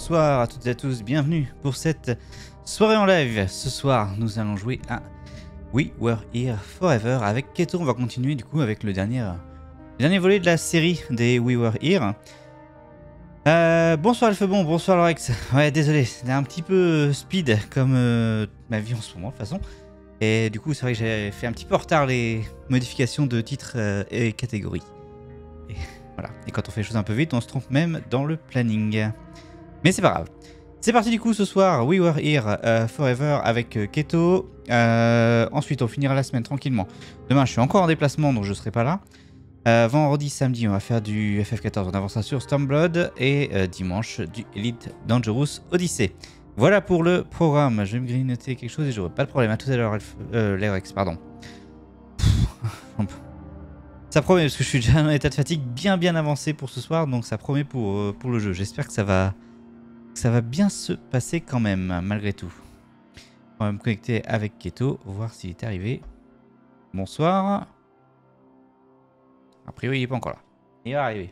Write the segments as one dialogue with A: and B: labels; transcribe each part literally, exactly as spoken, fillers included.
A: bonsoir à toutes et à tous, bienvenue pour cette soirée en live. Ce soir, nous allons jouer à We Were Here Forever avec Keto. On va continuer du coup avec le dernier, le dernier volet de la série des We Were Here. Euh, bonsoir Alphebon, bonsoir Lorex. Ouais, désolé, c'est un petit peu speed comme euh, ma vie en ce moment de toute façon. Et du coup, c'est vrai que j'ai fait un petit peu en retard les modifications de titres euh, et catégories. Et voilà. Et quand on fait les choses un peu vite, on se trompe même dans le planning. Mais c'est pas grave. C'est parti du coup ce soir. We Were Here uh, Forever avec euh, Keto. Euh, ensuite, on finira la semaine tranquillement. Demain, je suis encore en déplacement, donc je serai pas là. Euh, vendredi, samedi, on va faire du F F quatorze. On avancera sur Stormblood. Et euh, dimanche, du Elite Dangerous Odyssey. Voilà pour le programme. Je vais me grignoter quelque chose et j'aurai pas de problème. À tout à l'heure, euh, Lerex, pardon. Ça promet, parce que je suis déjà en état de fatigue bien bien avancé pour ce soir, donc ça promet pour, euh, pour le jeu. J'espère que ça va, que ça va bien se passer quand même, malgré tout. On va me connecter avec Keto, voir s'il est arrivé. Bonsoir. A priori, il n'est pas encore là. Il va arriver.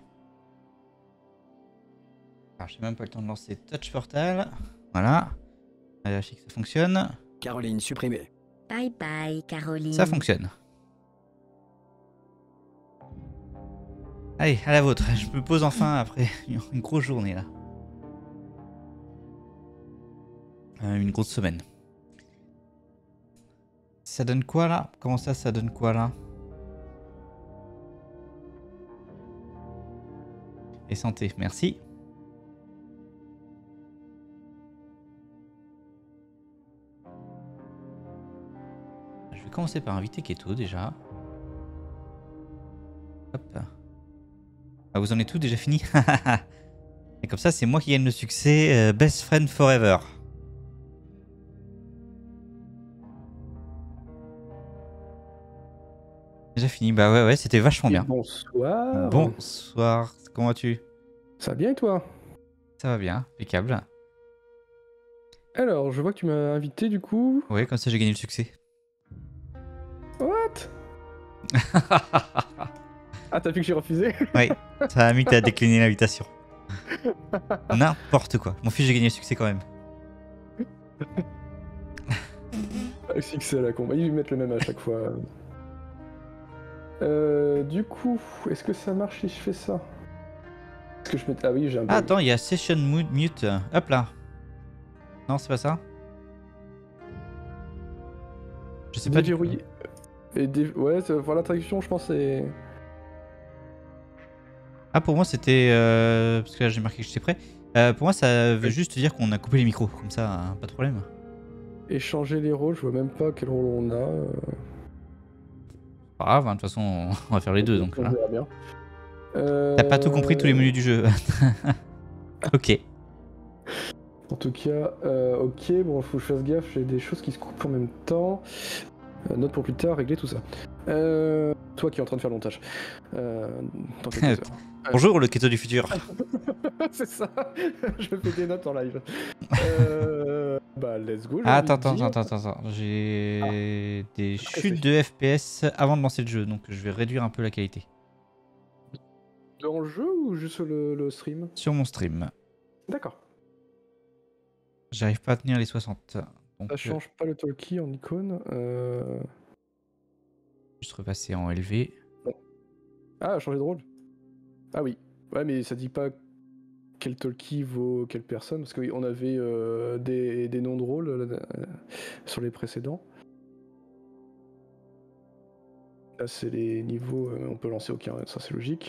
A: Alors, j'ai même pas le temps de lancer Touch Portal. Voilà. On va vérifier que ça fonctionne.
B: Caroline supprimée.
C: Bye bye, Caroline.
A: Ça fonctionne. Allez, à la vôtre. Je me pose enfin après une grosse journée là. Euh, une grosse semaine. Ça donne quoi là? Comment ça, ça donne quoi là? Et santé, merci. Je vais commencer par inviter Keto déjà. Hop. Ah, vous en êtes tous déjà fini? Et comme ça, c'est moi qui gagne le succès. Euh, Best Friend Forever. Déjà fini. Bah ouais, ouais, c'était vachement bien.
B: Bonsoir.
A: Bonsoir. Comment vas-tu?
B: Ça va bien et toi?
A: Ça va bien, impeccable.
B: Alors, je vois que tu m'as invité du coup.
A: Ouais, comme ça j'ai gagné le succès.
B: What? Ah, t'as vu que j'ai refusé?
A: Oui, ça a mis que t'as décliné l'invitation. N'importe quoi. Mon fils, j'ai gagné le succès quand même.
B: Ah, succès à la con. Bah, ils mettent le même à chaque fois. Euh, du coup, est-ce que ça marche si je fais ça? Est-ce que je mets... Ah oui, j'ai un bug.
A: Ah, attends, il y a Session Mute. Hop là. Non, c'est pas ça? Je sais pas du coup.
B: Déverrouiller. Et dé... Ouais, voilà la traduction, je pense, c'est...
A: Ah, pour moi, c'était... Euh... Parce que là, j'ai marqué que j'étais prêt. Euh, pour moi, ça veut juste dire qu'on a coupé les micros. Comme ça, hein, pas de problème.
B: Échanger les rôles, je vois même pas quel rôle on a. euh.
A: Pas grave, hein, de toute façon, on va faire les deux. Donc,
B: On
A: voilà.
B: verra bien. Euh...
A: T'as pas tout compris tous les menus du jeu. Ok.
B: En tout cas, euh, ok, bon, faut que je fasse gaffe, j'ai des choses qui se coupent en même temps. Euh, note pour plus tard, régler tout ça. Euh, toi qui es en train de faire le montage. Euh, dans quelques heures.
A: Bonjour, le Keto du futur.
B: C'est ça, je fais des notes en live. Euh, bah, let's go. j'ai
A: Ah,
B: envie
A: attends,
B: de
A: attends,
B: dire.
A: attends, attends, attends. J'ai des
B: Qu'est-ce que
A: chutes de F P S avant de lancer le jeu, donc je vais réduire un peu la qualité.
B: Dans le jeu ou juste le, le stream?
A: Sur mon stream.
B: D'accord.
A: J'arrive pas à tenir les soixante. Donc,
B: Ça change pas le talkie en icône. Euh...
A: euh, juste repasser en L V.
B: Ah, changer de rôle. Ah oui. Ouais, mais ça dit pas quel talkie vaut quelle personne, parce qu'on avait euh, des, des noms de rôle euh, sur les précédents. Là, c'est les niveaux, euh, on peut lancer aucun, ça c'est logique.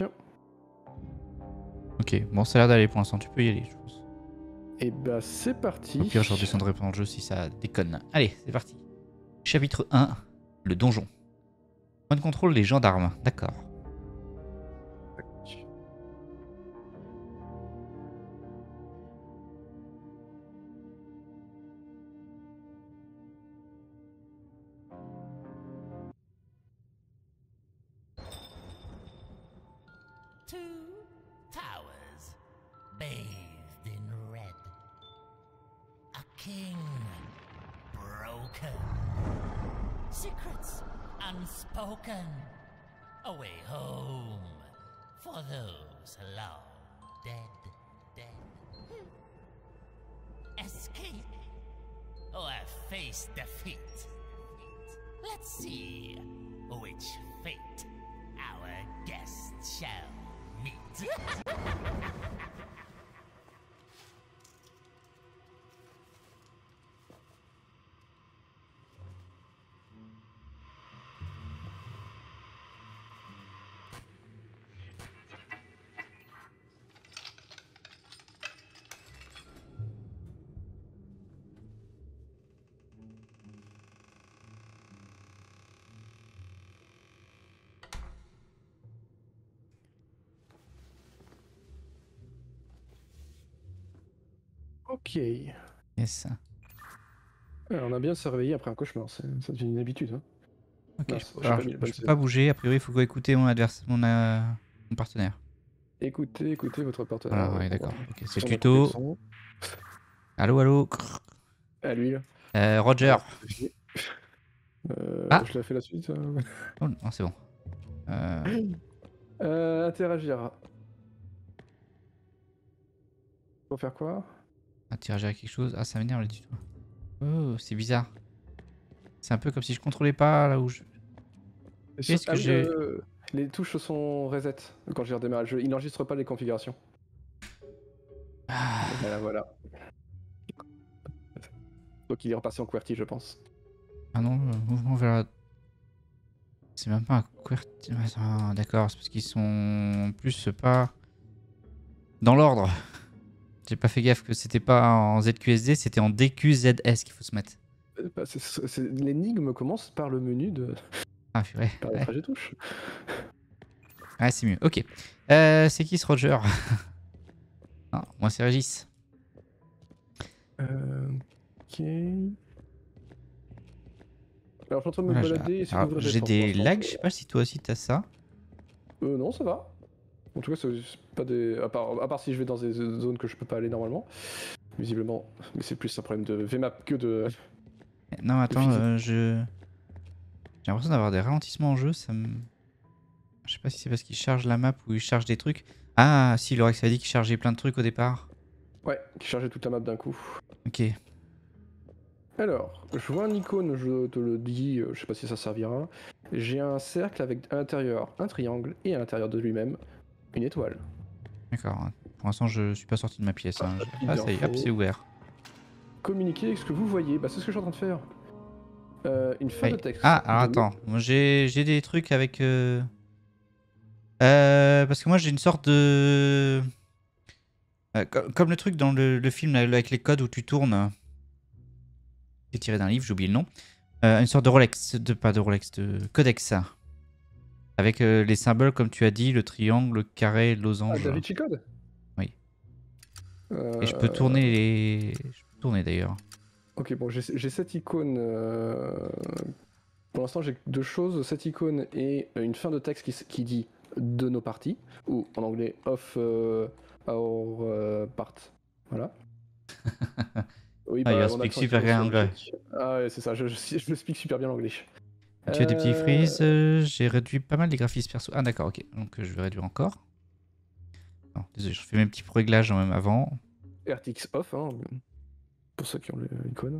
A: Ok, bon, ça a l'air d'aller pour l'instant, tu peux y aller, je pense.
B: Et bah, c'est parti.
A: Au pire, je redescendrai pendant le jeu si ça déconne. Allez, c'est parti. Chapitre un, le donjon. Point de contrôle des gendarmes, d'accord.
D: Two towers bathed in red. A king broken. Secrets unspoken. A way home for those long dead, dead. escape or face defeat? Let's see which fate our guest shall meet.
B: Ok.
A: Yes.
B: Ouais, on a bien se réveiller après un cauchemar, ça devient une habitude. Hein.
A: Ok,
B: Mince,
A: je,
B: j'ai
A: alors,
B: pas
A: je,
B: mis le
A: je
B: bon
A: peux
B: save.
A: pas bouger. A priori, il faut écouter mon adversaire, mon, euh, mon partenaire.
B: Écoutez, écoutez votre partenaire.
A: Voilà,
B: Ouais,
A: ouais,
B: on
A: d'accord.
B: va-
A: Ok, c'est
B: on
A: le
B: va couper le
A: tuto.
B: son.
A: Allô, allô.
B: À l'huile.
A: Euh, Roger.
B: Alors, c'est fini. Euh,
A: Ah.
B: Je l'ai fait la suite. euh.
A: Oh, non, c'est bon. Euh,
B: Euh, interagir. Pour faire quoi?
A: interagir avec quelque chose. Ah, ça m'énerve le tuto. Oh, c'est bizarre. C'est un peu comme si je contrôlais pas là où je.
B: Et
A: Qu'est-ce
B: sur-
A: que
B: ah oui,
A: j'ai.
B: euh, les touches sont reset quand j'ai redémarré le jeu. Il n'enregistre pas les configurations.
A: Ah,
B: Voilà, voilà. Donc il est repassé en QWERTY, je pense.
A: ah non, le mouvement vers la. C'est même pas un QWERTY. Ah, d'accord, c'est parce qu'ils sont plus pas dans l'ordre. J'ai pas fait gaffe que c'était pas en Z Q S D, c'était en D Q Z S qu'il faut se mettre.
B: Euh, bah, c'est- c'est- c'est- L'énigme commence par le menu de
A: Ah, purée.
B: par le
A: Ouais,
B: trajet touche.
A: ouais c'est mieux. Ok. Euh, c'est qui ce Roger? Ah, moi c'est Régis.
B: Euh, ok. Alors je suis en train de me
A: Voilà, j'ai-
B: balader et essayer
A: alors,
B: d'ouvrir des
A: j'ai
B: portes
A: des
B: pour l'instant.
A: lags, je sais pas si toi aussi t'as ça.
B: Euh, non, ça va. En tout cas, c'est c'est pas des. À part, à part si je vais dans des zones que je peux pas aller normalement. Visiblement. Mais c'est plus un problème de V MAP que de.
A: Non, attends,
B: physique.
A: euh, je. J'ai l'impression d'avoir des ralentissements en jeu, ça me. Je sais pas si c'est parce qu'il charge la map ou il charge des trucs. Ah, si, Lorex a dit qu'il chargeait plein de trucs au départ.
B: Ouais, qui chargeait toute la map d'un coup.
A: Ok.
B: Alors, je vois un icône, je te le dis, euh, je sais pas si ça servira. J'ai un cercle avec à l'intérieur un triangle et à l'intérieur de lui-même une étoile.
A: D'accord. Pour l'instant, je suis pas sorti de ma pièce. Hein. Je-
B: Petite
A: Ah, ça y est, hop,
B: info.
A: c'est ouvert.
B: Communiquer avec ce que vous voyez, bah c'est ce que je suis en train de faire. Euh, une fin
A: Ouais.
B: de texte.
A: Ah, alors
B: de
A: attends. Moi, j'ai j'ai des trucs avec. Euh... Euh, parce que moi, j'ai une sorte de. Euh, co- comme le truc dans le, le film là, avec les codes où tu tournes. C'est tiré d'un livre, j'ai oublié le nom. Euh, une sorte de Rolex, de pas de Rolex, de codex. Avec euh, les symboles, comme tu as dit, le triangle, le carré, le
B: Ah,
A: losange.
B: Da Vinci Code.
A: Oui.
B: Euh,
A: Et je peux tourner les. Je peux tourner d'ailleurs.
B: Ok, bon, j'ai j'ai cette icône. euh, Pour l'instant, j'ai deux choses. Cette icône et une fin de texte qui, s- qui dit de nos parties, ou en anglais off euh, our euh, part. Voilà. Oui,
A: Ah, il
B: bah,
A: va
B: mon
A: speak
B: accent
A: super
B: est
A: bien
B: sur le
A: anglais.
B: check. Ah ouais, c'est ça, je, je, je speak super bien l'anglais.
A: Tu as des petits
B: Euh,
A: freeze. euh, J'ai réduit pas mal les graphismes perso. Ah, d'accord, ok. Donc euh, je vais réduire encore. Non, désolé, je fais mes petits réglages même avant.
B: R T X off, hein, pour ceux qui ont l'icône.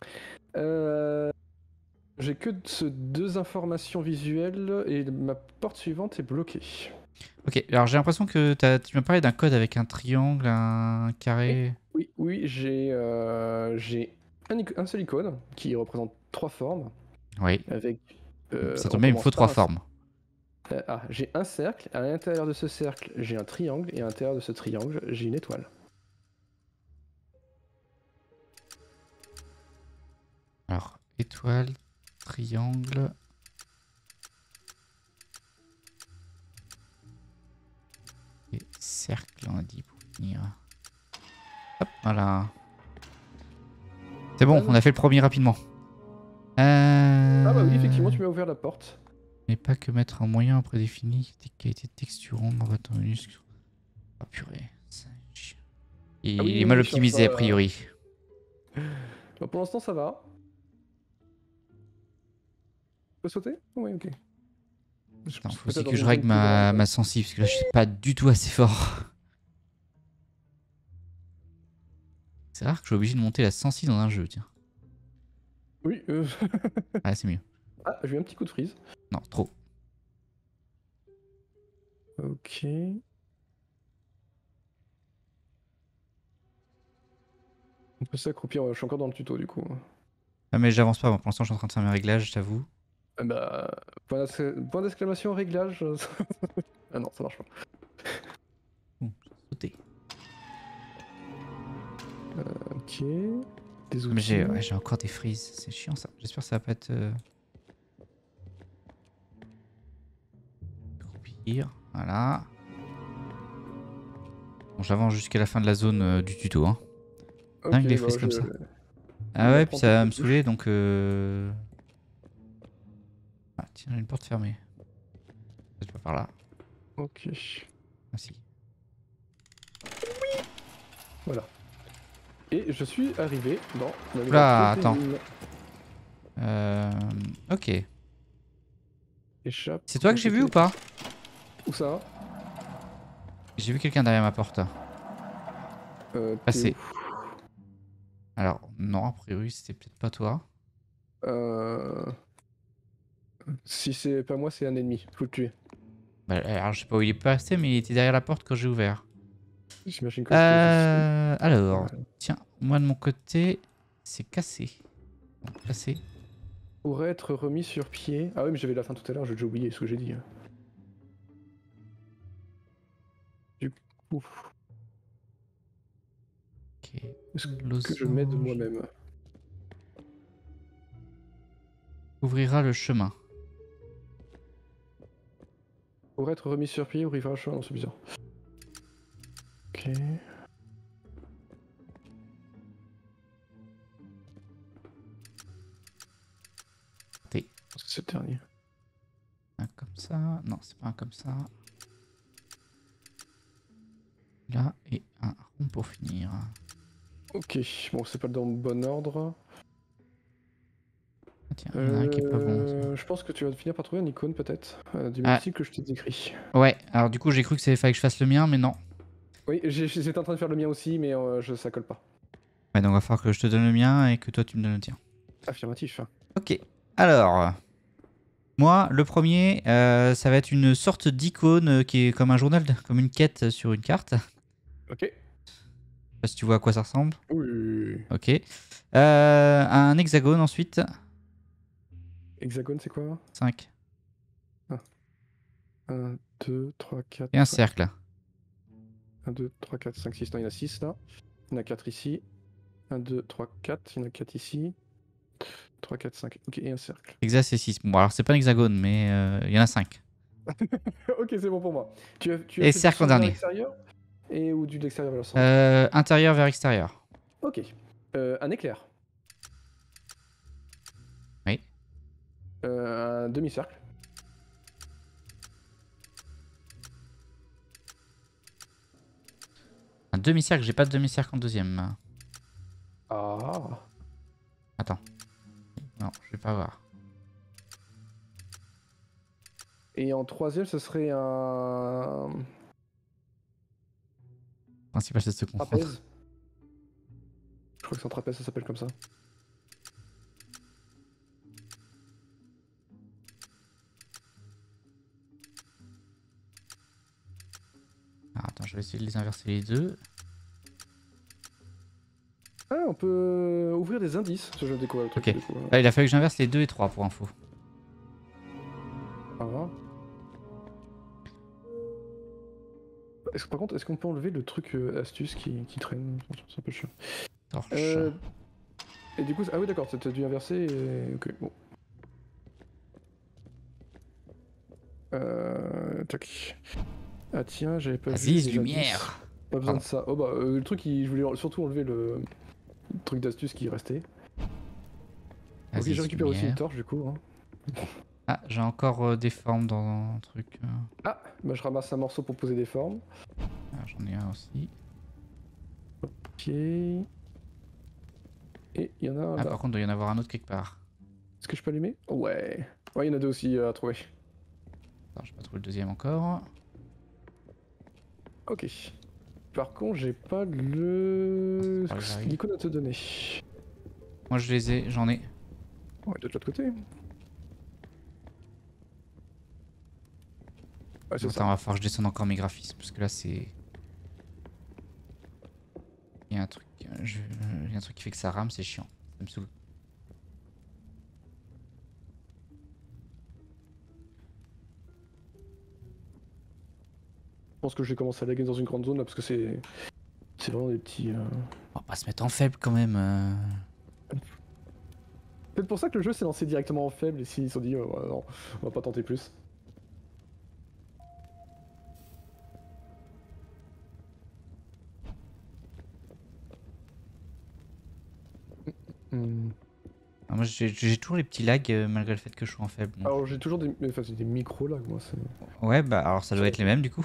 B: Euh, J'ai que ce deux informations visuelles et ma porte suivante est bloquée.
A: Ok, alors j'ai l'impression que t'as- tu m'as parlé d'un code avec un triangle, un carré.
B: Oui, oui, j'ai euh, j'ai un, ic- un seul icône qui représente trois formes.
A: Oui.
B: Avec. euh,
A: Ça
B: on
A: tombe bien, il me
B: commence
A: faut
B: par
A: trois
B: un-
A: formes.
B: Euh, ah, j'ai un cercle. À l'intérieur de ce cercle, j'ai un triangle. Et à l'intérieur de ce triangle, j'ai une étoile.
A: Alors, étoile, triangle. Et cercle, on a dit pour finir. Hop, voilà. C'est bon, on a fait le premier rapidement. Euh...
B: Ah bah oui, effectivement, tu m'as ouvert la porte.
A: Mais pas que mettre un moyen prédéfini des qualités texturant dans votre minuscule. Ah purée, c'est chiant. Il
B: Ah oui,
A: est
B: oui,
A: mal
B: oui, je suis
A: optimisé a
B: encore, euh,
A: priori.
B: Bah, pour l'instant, ça va. Tu peux sauter? Oui, ok. Je-
A: Attends,
B: c'est
A: faut
B: peut-être
A: aussi
B: dans
A: que
B: une
A: je règle
B: zone plus
A: ma,
B: grande.
A: ma sensi, parce que là je suis pas du tout assez fort. C'est rare que je sois obligé de monter la cent six dans un jeu, tiens.
B: Oui, euh...
A: Ah, c'est mieux.
B: Ah, j'ai eu un petit coup de freeze.
A: Non, trop.
B: Ok. On peut s'accroupir, je suis encore dans le tuto du coup.
A: Ah, mais j'avance pas, moi. Pour l'instant, je suis en train de faire mes réglages, je t'avoue.
B: Ah bah, point d'excla- point d'exclamation réglage. Ah non, ça marche pas.
A: Bon, j'ai sauté.
B: Ok. Des outils.
A: Mais j'ai ouais, j'ai encore des freezes, c'est chiant ça. J'espère que ça va pas être... Euh... Pire, voilà. Bon, j'avance jusqu'à la fin de la zone euh, du tuto. Hein.
B: Ok,
A: Dingue les
B: bah,
A: frises
B: je-
A: comme ça.
B: je
A: Ah ouais,
B: m'apprends
A: puis ça va
B: tout
A: me
B: de
A: saouler donc... Euh... Ah tiens, j'ai une porte fermée. C'est pas par là.
B: Ok.
A: Ah si.
B: Voilà. Et je suis arrivé dans la nouvelle
A: Oula,
B: pièce
A: attends.
B: des mines.
A: Euh... Ok.
B: Échappe.
A: C'est toi que j'ai vu ou pas?
B: Où ça?
A: J'ai vu quelqu'un derrière ma porte.
B: euh, t'es
A: Passer.
B: où
A: Alors, non, a priori, c'était peut-être pas toi.
B: Euh... Si c'est pas moi, c'est un ennemi. Faut le tuer.
A: Bah, alors, je sais pas où il est passé, mais il était derrière la porte quand j'ai ouvert.
B: J'imagine que c'est
A: Euh... Alors,
B: Ouais.
A: tiens, moi de mon côté, c'est cassé. Donc, cassé.
B: Pourrait être remis sur pied. Ah oui, mais j'avais la fin tout à l'heure, j'ai déjà oublié ce que j'ai dit. Du coup,
A: Ok.
B: est-ce que
A: Losange
B: je m'aide moi-même?
A: ouvrira le chemin.
B: Pourrait être remis sur pied ou rivera chemin, non, c'est bizarre. Ok.
A: T.
B: C'est le dernier.
A: Un comme ça. Non, c'est pas un comme ça. Là, et un rond pour finir.
B: Ok, bon, c'est pas dans le bon ordre.
A: Ah, tiens, il y en a un qui est pas bon.
B: Euh, je pense que tu vas finir par trouver un icône peut-être, euh, du
A: Ah.
B: même style que je t'ai décrit.
A: Ouais, alors du coup, j'ai cru que c'était fallait que je fasse le mien, mais non.
B: Oui, j'ai- j'étais en train de faire le mien aussi, mais euh, je, ça colle pas.
A: Ouais, donc il va falloir que je te donne le mien et que toi, tu me donnes le tien.
B: Affirmatif.
A: Ok, alors, moi, le premier, euh, ça va être une sorte d'icône euh, qui est comme un journal, comme une quête sur une carte.
B: Ok.
A: Je sais pas si tu vois à quoi ça ressemble.
B: Oui.
A: Ok. Euh, un hexagone ensuite.
B: Hexagone, c'est quoi?
A: cinq.
B: un, deux, trois, quatre.
A: Et un cercle.
B: un, deux, trois, quatre, cinq, six. Non, il y en a six là. Il y en a quatre ici. un, deux, trois, quatre. Il y en a quatre ici. trois, quatre, cinq. Ok, et un cercle.
A: Hexa, c'est six. Bon, alors c'est pas un hexagone, mais euh, il y en a cinq.
B: Ok, c'est bon pour moi. Tu as, tu as
A: Et
B: fait du
A: cercle en
B: centre vers
A: dernier.
B: l'extérieur et ou du de l'extérieur vers le centre?
A: Euh, intérieur vers extérieur.
B: Ok. Euh, un éclair.
A: Oui.
B: Euh, un demi-cercle.
A: Un demi-cercle, j'ai pas de demi-cercle en deuxième.
B: Ah.
A: Attends. Non, je vais pas voir.
B: Et en troisième, ce serait un
A: Principal, c'est de se confondre.
B: trapèze. Je crois que c'est un trapèze, ça s'appelle comme ça.
A: Ah, attends, je vais essayer de les inverser les deux.
B: Ah, on peut ouvrir des indices. Je découvre le truc.
A: Ok.
B: Du coup.
A: Là, il a fallu que j'inverse les deux et trois pour info.
B: Ah. Est-ce que, par contre, est-ce qu'on peut enlever le truc euh, astuce qui, qui traîne? C'est un peu chiant.
A: Torche.
B: Euh, et du coup, ah oui, d'accord, c'était dû inverser. Et... Ok, bon. Euh, tac. Ah tiens, j'avais pas vu.
A: Aziz,
B: les
A: lumière.
B: indices. Pas besoin
A: Pardon.
B: de ça. Oh bah, euh, le truc, il- je voulais surtout enlever le, le truc d'astuce qui restait. Ok,
A: Aziz,
B: je récupère aussi une
A: lumière.
B: torche du coup. Hein.
A: Ah, j'ai encore euh, des formes dans un truc. euh.
B: Ah, bah je ramasse un morceau pour poser des formes.
A: Ah, j'en ai un aussi.
B: Ok. Et il y en a un
A: Ah,
B: là.
A: par contre, il doit y en avoir un autre quelque part.
B: Est-ce que je peux allumer? Ouais. Ouais, il y en a deux aussi euh, à trouver.
A: Attends, j'ai pas trouvé le deuxième encore.
B: Ok. Par contre, j'ai pas le...
A: Ah, c'est pas grave.
B: l'icône à te donner.
A: Moi je les ai, j'en ai.
B: Ouais, de l'autre côté. Ouais, c'est
A: Attends,
B: ça.
A: va falloir que je descende encore mes graphismes parce que là c'est. Il y a un truc, je... il y a un truc qui fait que ça rame, c'est chiant. Ça me saoule.
B: Je pense que je vais commencer à laguer dans une grande zone là parce que c'est. C'est vraiment des petits. euh,
A: On va pas se mettre en faible quand même. euh.
B: C'est pour ça que le jeu s'est lancé directement en faible et s'ils se sont dit oh, ouais, non, on va pas tenter plus. Hmm.
A: Ah, moi j'ai j'ai toujours les petits lags euh, malgré le fait que je sois en faible. donc.
B: Alors j'ai toujours des, mais, enfin, c'est des micros là moi, c'est-
A: Ouais bah alors ça doit être les mêmes du coup.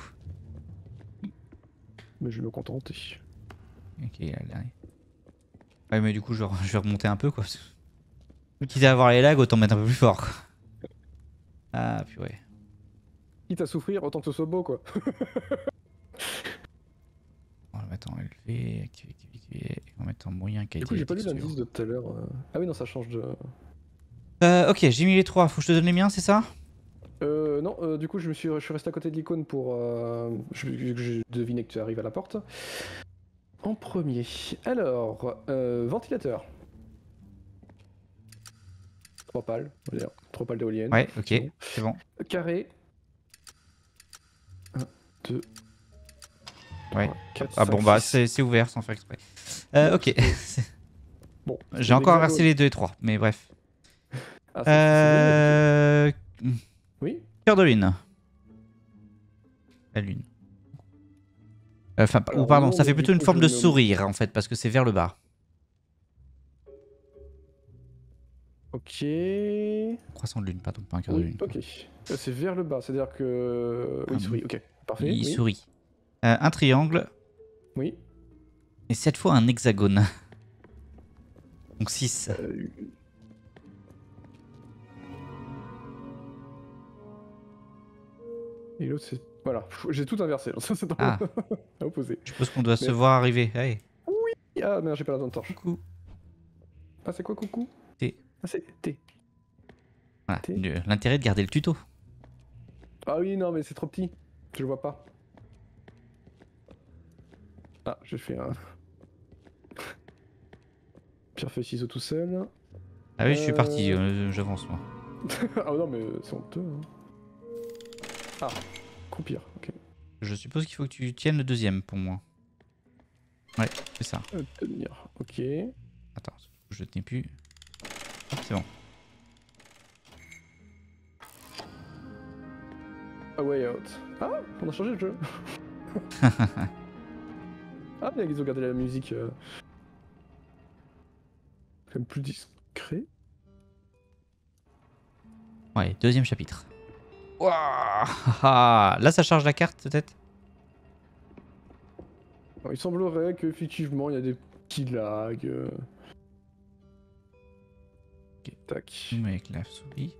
B: mais je vais me contenter.
A: Ok, là, là. Ouais mais du coup je, je vais remonter un peu quoi. Quitte à avoir les lags autant mettre un peu plus fort quoi. Ah puis ouais.
B: Quitte à souffrir autant que ce soit beau quoi.
A: On va mettre en élevé, activer, activer, on va mettre en moyen
B: Du
A: qualité.
B: coup j'ai pas lu
A: texture.
B: l'indice de tout à l'heure. euh. Ah oui non ça change de.
A: Euh, ok, j'ai mis les trois, faut que je te donne les miens, c'est ça?
B: Euh, non, euh, du coup, je, me suis, je suis resté à côté de l'icône pour. Euh, je, je, je devinais que tu arrives à la porte. En premier. Alors, euh, ventilateur. Trois pales, on va dire. Trois pales d'éoliennes.
A: Ouais, ok,
B: c'est bon.
A: c'est bon.
B: Carré. un, deux.
A: Ouais.
B: quatre,
A: Ah
B: cinq,
A: bon, bah
B: six.
A: c'est c'est ouvert sans faire exprès. Euh, ok.
B: Bon.
A: J'ai encore inversé les deux et trois, mais bref.
B: Ah, c'est- c'est-
A: Euh...
B: c'est- Oui.
A: Cœur de lune. La lune. Enfin,
B: Alors,
A: ou pardon,
B: non,
A: ça
B: mais
A: fait
B: du
A: plutôt une
B: coup,
A: forme
B: je
A: de
B: nomme-
A: sourire en fait, parce que c'est vers le bas.
B: Ok.
A: Croissant de lune, pardon, pas un cœur de
B: Oui,
A: lune.
B: ok. Euh, C'est vers le bas, c'est-à-dire que. Oui,
A: Ah,
B: souris, ok. Parfait.
A: Il
B: oui.
A: sourit. Euh, un triangle
B: Oui.
A: et cette fois un hexagone. Donc six.
B: Euh, Et l'autre, c'est. Voilà, Pff, j'ai tout inversé. alors Ça, c'est dans
A: Ah.
B: à opposé.
A: Je suppose qu'on doit se
B: Mais-
A: voir arriver. Allez,
B: Ah merde, j'ai pas la bonne torche.
A: coucou.
B: Ah, c'est quoi, coucou
A: T.
B: Ah, c'est T.
A: Voilà.
B: T.
A: Le- L'intérêt de garder le tuto.
B: Ah oui, non, mais c'est trop petit. Je le vois pas. Ah, j'ai fait un. Pierre, feuille, ciseaux tout seul.
A: Ah oui, je suis
B: Euh.
A: parti, euh, j'avance moi.
B: Ah non, mais c'est honteux. hein. Ah, croupir, ok.
A: Je suppose qu'il faut que tu tiennes le deuxième pour moi. Ouais, c'est ça.
B: Euh, tenir, ok.
A: Attends, je tenais plus. Hop, c'est bon.
B: A way out. Ah, on a changé le jeu. Ah, bien qu'ils ont gardé la musique. Euh... Quand même plus discret.
A: Ouais, deuxième chapitre. Ouah, là, ça charge la carte peut-être.
B: Alors, il semblerait qu'effectivement il y a des petits lags. euh.
A: Ok.
B: Tac.
A: Zoom avec la souris.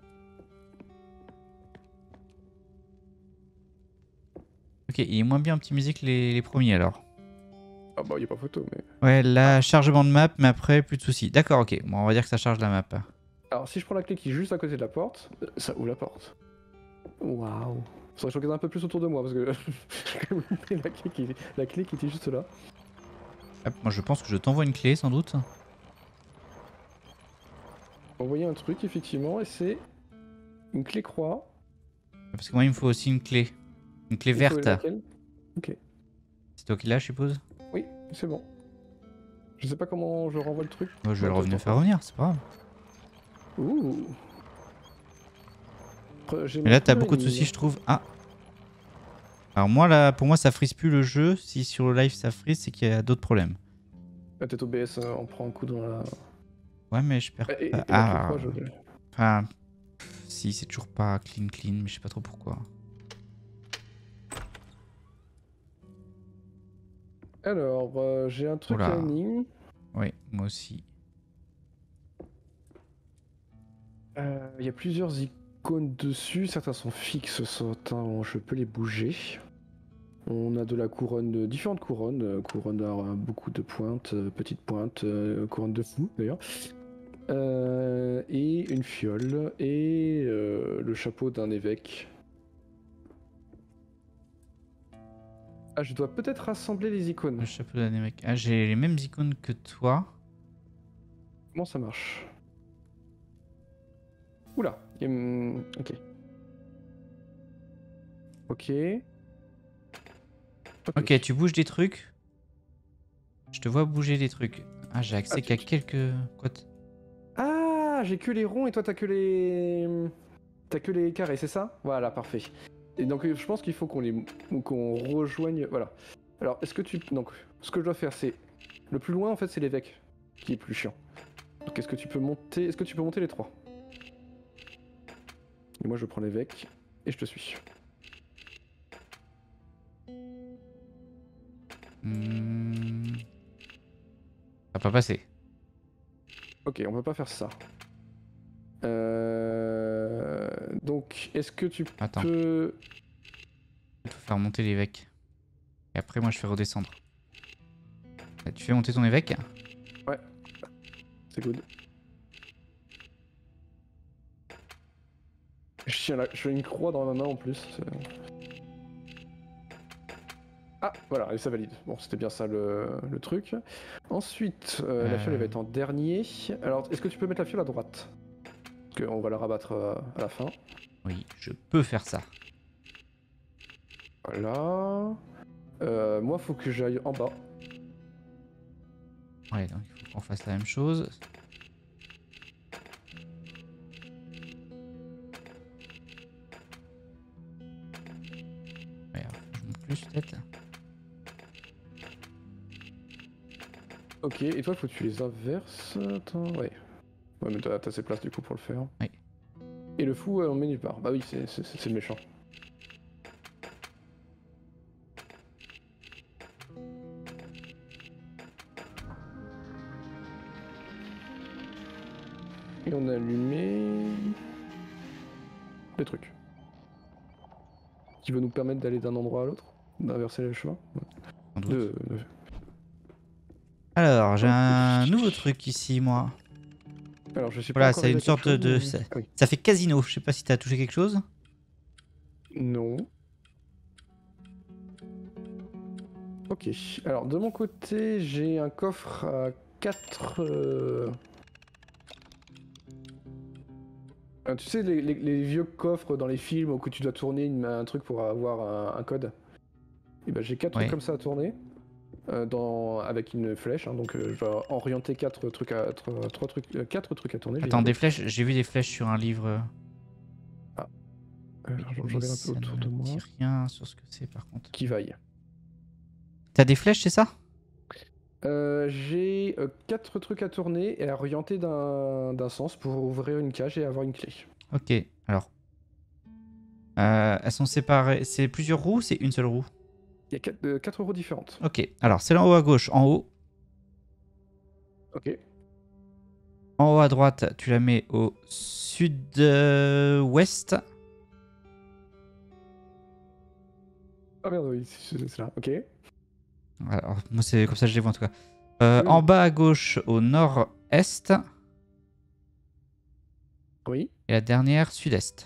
A: Ok, il est moins bien optimisé que les, les premiers alors.
B: Ah bah y a pas photo mais.
A: Ouais, là, chargement de map, mais après, plus de soucis. D'accord, ok. Bon, on va dire que ça charge la map.
B: Alors si je prends la clé qui est juste à côté de la porte, euh, ça ouvre la porte. Waouh. Faudrait que je regarde un peu plus autour de moi parce que j'ai quand même pris la clé qui, la clé qui était juste là.
A: Hop, moi, je pense que je t'envoie une clé sans doute.
B: Envoyer un truc effectivement et c'est une clé croix.
A: Parce que moi, il me faut aussi une clé. Une clé
B: Il faut
A: verte.
B: laquelle Ok.
A: C'est toi qui l'as, je suppose.
B: Oui, c'est bon. Je sais pas comment je renvoie le truc.
A: Ouais, je vais le
B: Attends,
A: revenir
B: attends.
A: faire revenir, c'est pas grave.
B: Ouh. Après, j'ai
A: Mais là,
B: mon
A: t'as
B: coup,
A: beaucoup de
B: il-
A: soucis, je trouve. Ah. Alors moi, là, pour moi, ça frise plus le jeu. Si sur le live ça frise, c'est qu'il y a d'autres problèmes.
B: La tête O B S, euh, on prend un coup dans la.
A: Ouais, mais je perds
B: Et, et-
A: pas.
B: et la clé
A: Ah,
B: croix, je-
A: enfin, pff, si, c'est toujours pas clean, clean, mais je sais pas trop pourquoi.
B: Alors, euh, j'ai un truc
A: Oula.
B: à énigme.
A: Oui, moi aussi.
B: Euh, Il y a plusieurs icônes dessus, certains sont fixes, certains je peux les bouger. On a de la couronne, de différentes couronnes, euh, couronne à euh, beaucoup de pointes, euh, petites pointes, euh, couronne de fou d'ailleurs. Euh, et une fiole, et euh, le chapeau d'un évêque. Ah, je dois peut-être rassembler les icônes.
A: Le chapeau d'un mec. Ah, j'ai les mêmes icônes que toi.
B: Comment ça marche? Oula, il y a une- ok. Ok.
A: Ok, tu bouges des trucs. Je te vois bouger des trucs. Ah, j'ai accès
B: Ah, tu-
A: qu'à quelques... Quoi t-
B: Ah, j'ai que les ronds et toi t'as que les... T'as que les carrés, c'est ça? Voilà, parfait. Et donc je pense qu'il faut qu'on les... qu'on rejoigne... Voilà. Alors, est-ce que tu... Donc, ce que je dois faire, c'est... Le plus loin, en fait, c'est l'évêque, qui est plus chiant. Donc, est-ce que tu peux monter... Est-ce que tu peux monter les trois? Et moi, je prends l'évêque, et je te suis.
A: Hmm. Ça va pas passer.
B: Ok, on peut pas faire ça. Euh... Donc, est-ce que tu
A: Attends.
B: peux...
A: Il faut faire monter l'évêque. Et après, moi, je fais redescendre. Là, tu fais monter ton évêque.
B: C'est good. Je tiens là, je fais une croix dans ma main en plus. c'est- Ah, voilà, et ça valide. Bon, c'était bien ça le, le truc. Ensuite, euh, la fiole elle va
A: Euh.
B: être en dernier. Alors, est-ce que tu peux mettre la fiole à droite? Parce qu'on va la rabattre euh, à la fin.
A: Oui, je peux faire ça.
B: Voilà. Euh, moi, faut que j'aille en bas.
A: Ouais, donc il faut qu'on fasse la même chose. Ouais, alors, je monte plus peut-être.
B: Ok, et toi, faut que tu les inverses. Attends, ouais. Ouais, mais t'as t'as assez de place du coup pour le faire.
A: Oui.
B: Et le fou, euh, on met nulle part. Bah oui, c'est c'est- c'est le méchant. Et on a allumé les trucs. Qui va nous permettre d'aller d'un endroit à l'autre, d'inverser les chemins.
A: Sans doute.
B: De, de-
A: Alors, j'ai
B: Ok.
A: un nouveau truc ici, moi.
B: Alors je suis
A: Voilà,
B: pas encore
A: c'est
B: arrivé
A: une
B: à quelque
A: sorte
B: chose,
A: de...
B: mais-
A: Ça,
B: Ah oui.
A: ça fait casino. Je sais pas si t'as touché quelque chose.
B: Non. Ok. Alors de mon côté, j'ai un coffre à quatre. Euh... euh, tu sais, les, les- les vieux coffres dans les films où tu dois tourner une- un truc pour avoir un, un code. Et ben j'ai quatre
A: Ouais.
B: trucs comme ça à tourner. euh, dans... Avec une flèche, hein, donc euh, je dois orienter quatre trucs à trois, trois trucs, euh, quatre trucs à tourner. j'ai
A: Attends,
B: dit.
A: des flèches. J'ai vu des flèches sur un livre.
B: Euh, je, je
A: Mais
B: regarde un
A: ça
B: peu autour
A: ne
B: de
A: me
B: moi.
A: dit rien sur ce que c'est par contre.
B: Qui vaille.
A: T'as des flèches, c'est ça?
B: Euh, j'ai euh, quatre trucs à tourner et à orienter d'un d'un sens pour ouvrir une cage et avoir une clé.
A: Ok, alors. Euh, elles sont séparées. C'est plusieurs roues ou c'est une seule roue?
B: Il y a quatre, euh, quatre roues différentes.
A: Ok, alors celle en haut à gauche, en haut.
B: Ok.
A: En haut à droite, tu la mets au sud-ouest.
B: Ah merde, oui, c'est c'est là. Ok.
A: Alors, moi, c'est comme ça que je les vois en tout cas. Euh,
B: Oui.
A: En bas à gauche, au nord-est.
B: Oui.
A: Et la dernière, sud-est.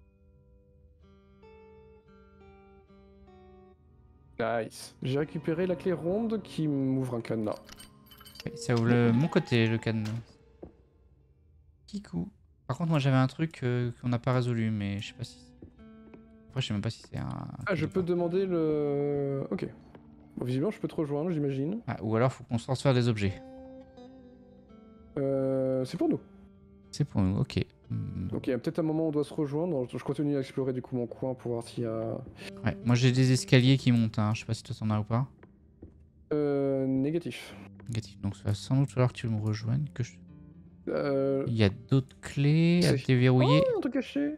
B: Nice. J'ai récupéré la clé ronde qui m'ouvre un cadenas.
A: Oui, ça ouvre le, mon côté, le cadenas. Kikou. Par contre, moi j'avais un truc euh, qu'on n'a pas résolu, mais je sais pas si. Après, je sais même pas si c'est un. un
B: Ah, je
A: code ou
B: peux
A: pas.
B: demander le... Ok. Bon, visiblement, je peux te rejoindre, j'imagine.
A: Ah, ou alors, faut qu'on se transfère des objets.
B: Euh, c'est pour nous.
A: C'est pour nous, ok. Hmm.
B: Ok, il y a peut-être un moment où on doit se rejoindre. Je continue à explorer du coup mon coin pour voir s'il y a...
A: Ouais, moi j'ai des escaliers qui montent, hein. Je sais pas si toi t'en as ou pas.
B: Euh... Négatif.
A: Négatif, donc ça va sans doute falloir que tu me rejoignes. Que je...
B: Euh...
A: Il y a d'autres clés à
B: C'est-
A: déverrouiller.
B: Oh, un truc caché.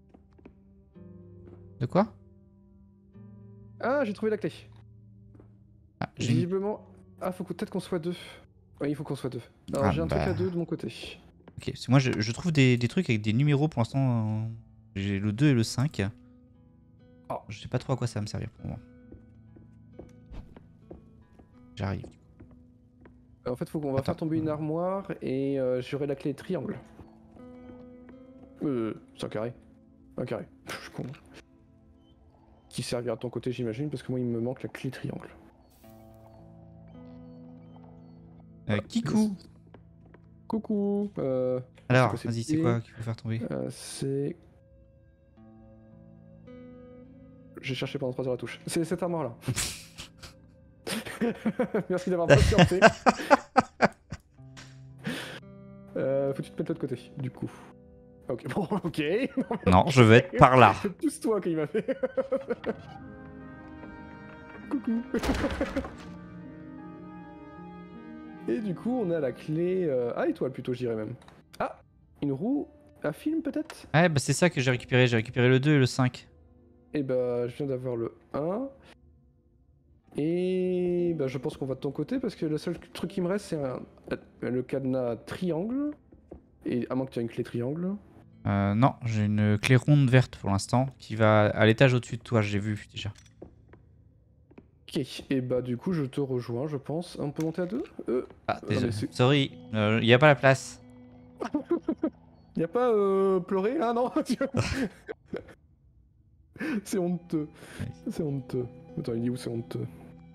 A: De quoi?
B: Ah, j'ai trouvé la clé.
A: Ah, j'ai une-
B: Visiblement... Ah, faut que- peut-être qu'on soit deux. Oui, il faut qu'on soit deux. Alors,
A: Ah,
B: j'ai un truc
A: bah.
B: à deux de mon côté.
A: Ok, parce que moi je, je trouve des, des trucs avec des numéros pour l'instant. euh, J'ai le deux et le cinq.
B: Ah.
A: Je sais pas trop à quoi ça va me servir pour moi. J'arrive.
B: En fait, faut qu'on va
A: Attends.
B: faire tomber une armoire et euh, j'aurai la clé triangle. Euh, c'est un carré. Un carré. Je suis con. Qui servira de ton côté, j'imagine, parce que moi, il me manque la clé triangle.
A: Euh, Kikou.
B: Coucou. Euh,
A: Alors,
B: quoi, c'est
A: vas-y, c'est
B: clé
A: quoi qu'il faut faire tomber?
B: euh, C'est. J'ai cherché pendant trois heures la touche. C'est cette armoire là. Merci d'avoir patienté. euh, faut que tu te mettes de l'autre côté, du coup. Ok, bon, ok.
A: Non, je vais être par là.
B: C'est plus toi qui m'a fait. Coucou. Et du coup, on a la clé euh, à étoile plutôt, je dirais même. Ah, une roue à film peut-être?
A: Ouais, bah c'est ça que j'ai récupéré. J'ai récupéré le deux et le cinq.
B: Et bah, je viens d'avoir le un. Et bah, je pense qu'on va de ton côté parce que le seul truc qui me reste, c'est un- le cadenas triangle. Et à moins que tu aies une clé triangle.
A: Euh, non, j'ai une clé ronde verte pour l'instant qui va à l'étage au-dessus de toi, j'ai vu déjà.
B: Ok, et bah, du coup, je te rejoins, je pense. On peut monter à deux euh,
A: Ah,
B: non,
A: désolé.
B: mais c'est-
A: Sorry, il n'y a pas la place.
B: Y a pas euh, pleurer là, non? C'est honteux. C'est honteux. Attends, il dit où c'est honteux?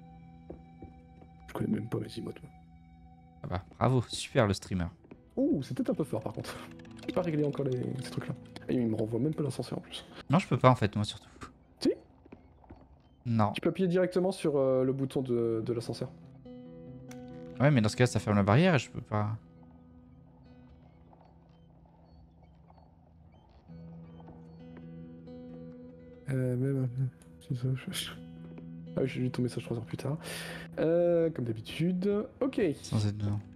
B: Je connais même pas mes emotes. moi.
A: Ah bah, bravo, super le streamer.
B: Ouh, c'est peut-être un peu fort par contre. J'ai pas réglé encore les... ces trucs là. Et il me renvoie même pas l'ascenseur en plus.
A: Non, je peux pas en fait, moi surtout.
B: Si?
A: Non.
B: Tu peux appuyer directement sur euh, le bouton de, de l'ascenseur.
A: Ouais, mais dans ce cas, ça ferme la barrière et je peux pas.
B: Euh, même. c'est ça, je- Ah oui, j'ai lu ton message trois heures plus tard. Euh, comme d'habitude. Ok.
A: Sans être dedans.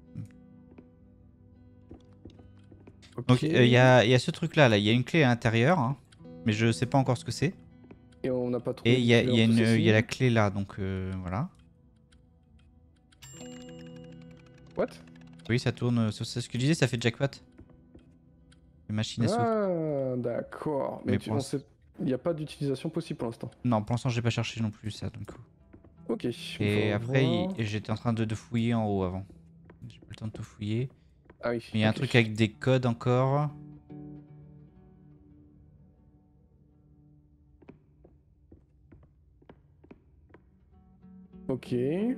B: Ok.
A: Donc, il y, a, y a ce truc là, là. Il y a une clé à l'intérieur, hein, mais je sais pas encore ce que c'est.
B: Et on n'a pas trouvé.
A: Et il y, a-
B: de
A: y, a
B: clé en
A: une-
B: possession.
A: y a la clé là, donc euh, voilà.
B: What?
A: Oui, ça tourne. C'est ce que je disais, ça fait jackpot. Les machines à sous.
B: Ah, d'accord. Mais,
A: Mais
B: tu,
A: pour
B: on
A: l'instant-
B: sait... il n'y a pas d'utilisation possible pour l'instant.
A: Non, pour l'instant, j'ai pas cherché non plus ça, donc.
B: Ok.
A: Et
B: faut
A: après,
B: voir.
A: il- j'étais en train de, de fouiller en haut avant. J'ai pas le temps de tout fouiller.
B: Ah oui.
A: Mais il y a un
B: ok.
A: truc avec des codes encore.
B: Ok.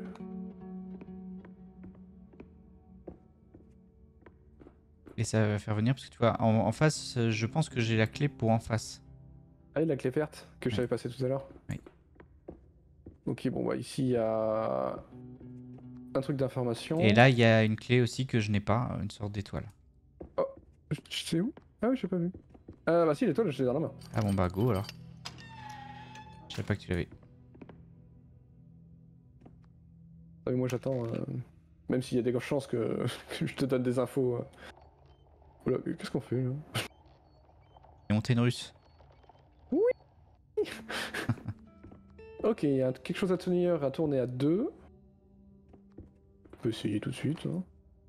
A: Et ça va faire venir parce que tu vois, en, en face, euh, je pense que j'ai la clé pour en face.
B: Ah, la clé verte que je
A: Oui.
B: t'avais passée tout à l'heure.
A: Oui.
B: Ok, bon bah ici il y a un truc d'information.
A: Et là, il y a une clé aussi que je n'ai pas, une sorte d'étoile.
B: Je je sais où? Ah oui, j'ai pas vu. Ah bah si, l'étoile, je l'ai dans la main.
A: Ah bon, bah go alors. Je savais pas que tu l'avais.
B: Ah oui, moi j'attends. euh, Même s'il y a des chances que... que je te donne des infos. euh. Oula, qu'est-ce qu'on fait là?
A: Il est monté une russe.
B: Ok, il y a quelque chose à tenir, à tourner à deux. On peut essayer tout de suite. Hein.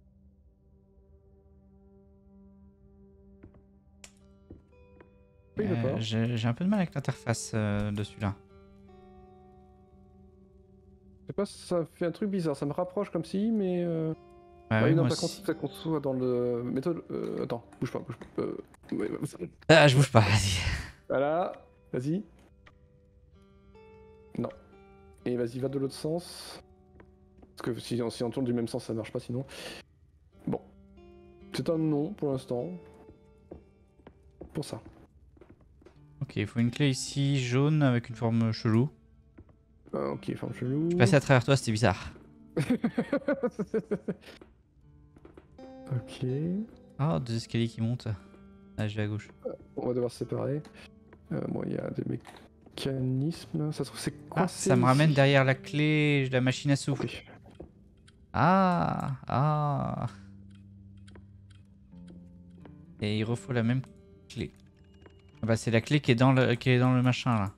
B: Oui, il veut
A: Euh,
B: pas.
A: j'ai j'ai un peu de mal avec l'interface euh, de celui-là.
B: Je sais pas, ça fait un truc bizarre, ça me rapproche comme si, mais... Euh...
A: Ah
B: Ah
A: oui,
B: oui, non,
A: moi
B: par
A: aussi.
B: contre, peut-être qu'on soit dans le méthode... Euh, attends, bouge pas, bouge pas. Euh... ouais, ouais,
A: Ah, je bouge pas, vas-y.
B: Voilà, vas-y. Non. Et vas-y, va de l'autre sens. Parce que si on, si on tourne du même sens, ça marche pas sinon. Bon. C'est un non pour l'instant. Pour ça.
A: Ok, il faut une clé ici, jaune, avec une forme chelou.
B: Ah, ok, forme chelou.
A: Je suis passé à travers toi, c'était bizarre.
B: Ok.
A: Ah, deux escaliers qui montent. Ah, je vais à gauche.
B: On va devoir se séparer. Euh, bon, il y a des mécanismes. Ça se trouve, c'est quoi
A: Ah, ça me ramène derrière la clé de la machine à sous.
B: Oui.
A: Ah, ah. Et il refaut la même clé. Ah bah c'est la clé qui est dans le, qui est dans le machin là.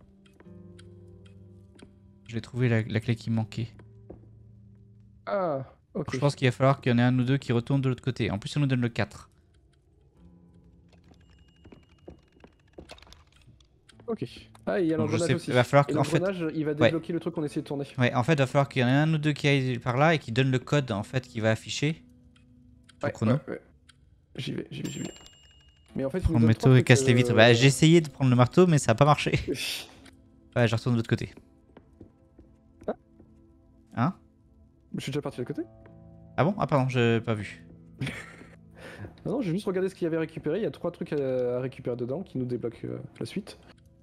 A: Je vais trouver la, la clé qui manquait.
B: Ah, ok.
A: Je pense qu'il va falloir qu'il y en ait un ou deux qui retournent de l'autre côté. En plus, ça nous donne le quatre.
B: Ok. Ah, il y a
A: Donc, je
B: l'engrenage
A: sais-
B: aussi.
A: il va falloir
B: Et
A: qu'en fait-
B: l'engrenage, il va débloquer le truc qu'on essaie de tourner.
A: Ouais, en fait, il va falloir qu'il y en ait un ou deux qui aillent par là et qui donne le code en fait qui va afficher sur le
B: Ouais,
A: chrono.
B: ouais, ouais. J'y vais, j'y vais, j'y vais. Mais en fait, il
A: Prends
B: nous
A: le
B: donne
A: marteau
B: trois
A: et
B: trucs,
A: casse les
B: euh,
A: vitres. Bah, j'ai essayé de prendre le marteau, mais ça a pas marché. Ouais, je retourne de l'autre côté.
B: Ah.
A: Hein?
B: Je suis déjà parti de l'autre côté.
A: Ah bon? Ah pardon, j'ai pas vu.
B: Non, non, j'ai juste regardé ce qu'il y avait récupéré. Il y a trois trucs à, à récupérer dedans qui nous débloquent euh, la suite.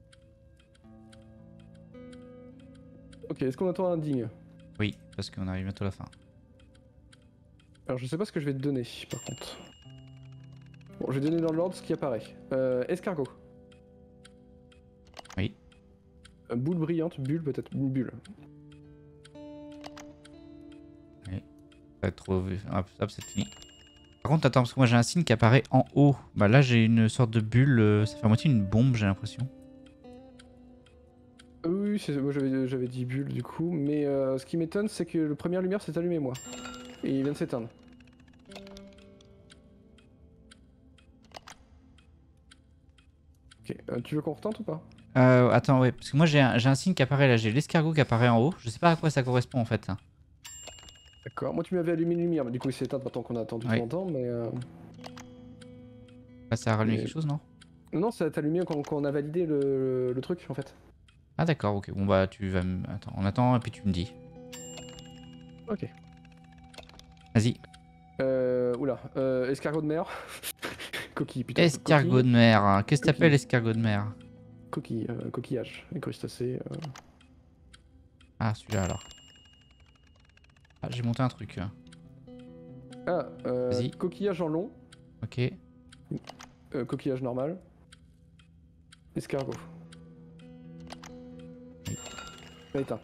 B: Ok, est-ce qu'on attend un digne?
A: Oui, parce qu'on arrive bientôt à la fin.
B: Alors, je sais pas ce que je vais te donner, par contre. Bon, je vais donner dans l'ordre ce qui apparaît. Euh, escargot.
A: Oui.
B: Euh, boule brillante, bulle peut-être, une bulle.
A: Oui. Pas trop. Hop, hop c'est fini. Par contre, attends, parce que moi j'ai un signe qui apparaît en haut. Bah là, j'ai une sorte de bulle. euh, Ça fait à moitié une bombe, j'ai l'impression.
B: Euh, oui, c'est- moi j'avais j'avais dit bulle du coup, mais euh, ce qui m'étonne, c'est que la première lumière s'est allumée, moi. Et il vient de s'éteindre. Ok, euh, tu veux qu'on retente ou pas?
A: Euh, attends, ouais, parce que moi j'ai un, j'ai un signe qui apparaît là. J'ai l'escargot qui apparaît en haut. Je sais pas à quoi ça correspond en fait.
B: D'accord, moi tu m'avais allumé une lumière, mais du coup il s'est éteint maintenant qu'on a attendu
A: Oui.
B: longtemps, mais... Euh...
A: Là, ça a rallumé
B: Et-
A: quelque chose, non?
B: Non, ça t'a allumé quand, quand on a validé le, le truc en fait.
A: Ah d'accord, ok. Bon bah tu vas me... Attends, on attend et puis tu me dis.
B: Ok.
A: Vas-y.
B: Euh, oula, euh, escargot de mer. Coquille, putain.
A: Escargot de mer. hein. Qu'est-ce que t'appelles escargot de mer?
B: Coquille, euh, coquillage, et crustacés. Euh...
A: Ah, celui-là alors. Ah, j'ai monté un truc.
B: Ah, euh,
A: Vas-y.
B: coquillage en long,
A: Ok.
B: euh, coquillage normal, escargot.
A: Oui.
B: Ça éteint.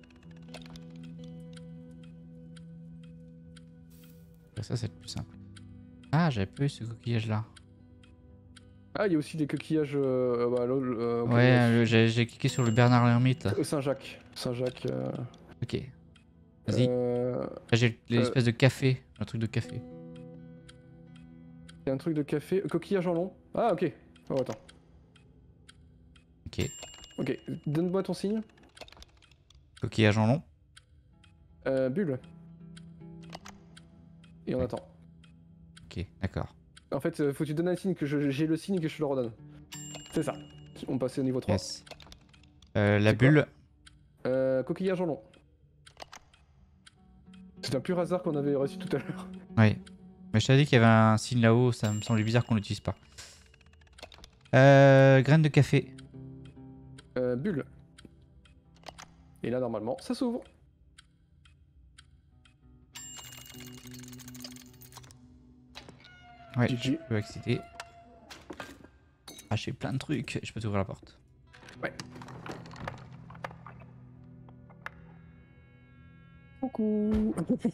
A: Ça, c'est le plus simple. Ah, j'avais pas eu ce coquillage-là.
B: Ah, il y a aussi des coquillages. Euh, bah, là, euh, ok,
A: Ouais,
B: euh,
A: le- j'ai j'ai cliqué sur le Bernard l'ermite.
B: euh, Saint-Jacques. Saint-Jacques. Euh,
A: Ok. Vas-y.
B: euh,
A: Là, j'ai l'espèce de café. Un truc de café.
B: Il y a un truc de café. euh, Coquillage en long. Ah, ok. Oh, attends.
A: Ok.
B: Ok, donne-moi ton signe.
A: Coquillage en long.
B: Euh, bulle. Et on
A: Ouais.
B: attend.
A: Ok, d'accord.
B: En fait, euh, faut que tu donnes un signe, que je- j'ai le signe que je te le redonne. C'est ça. On passait au niveau trois.
A: Yes. Euh, la
B: C'est quoi?
A: bulle.
B: Euh, coquillage en long. C'est un pur hasard qu'on avait reçu tout à l'heure.
A: Ouais. Mais je t'avais dit qu'il y avait un signe là-haut, ça me semblait bizarre qu'on l'utilise pas. Euh, graine de café.
B: Euh, bulle. Et là, normalement, ça s'ouvre.
A: Ouais,
B: G G.
A: je peux accéder. Ah, j'ai plein de trucs. Je peux t'ouvrir la porte.
B: Ouais. Coucou.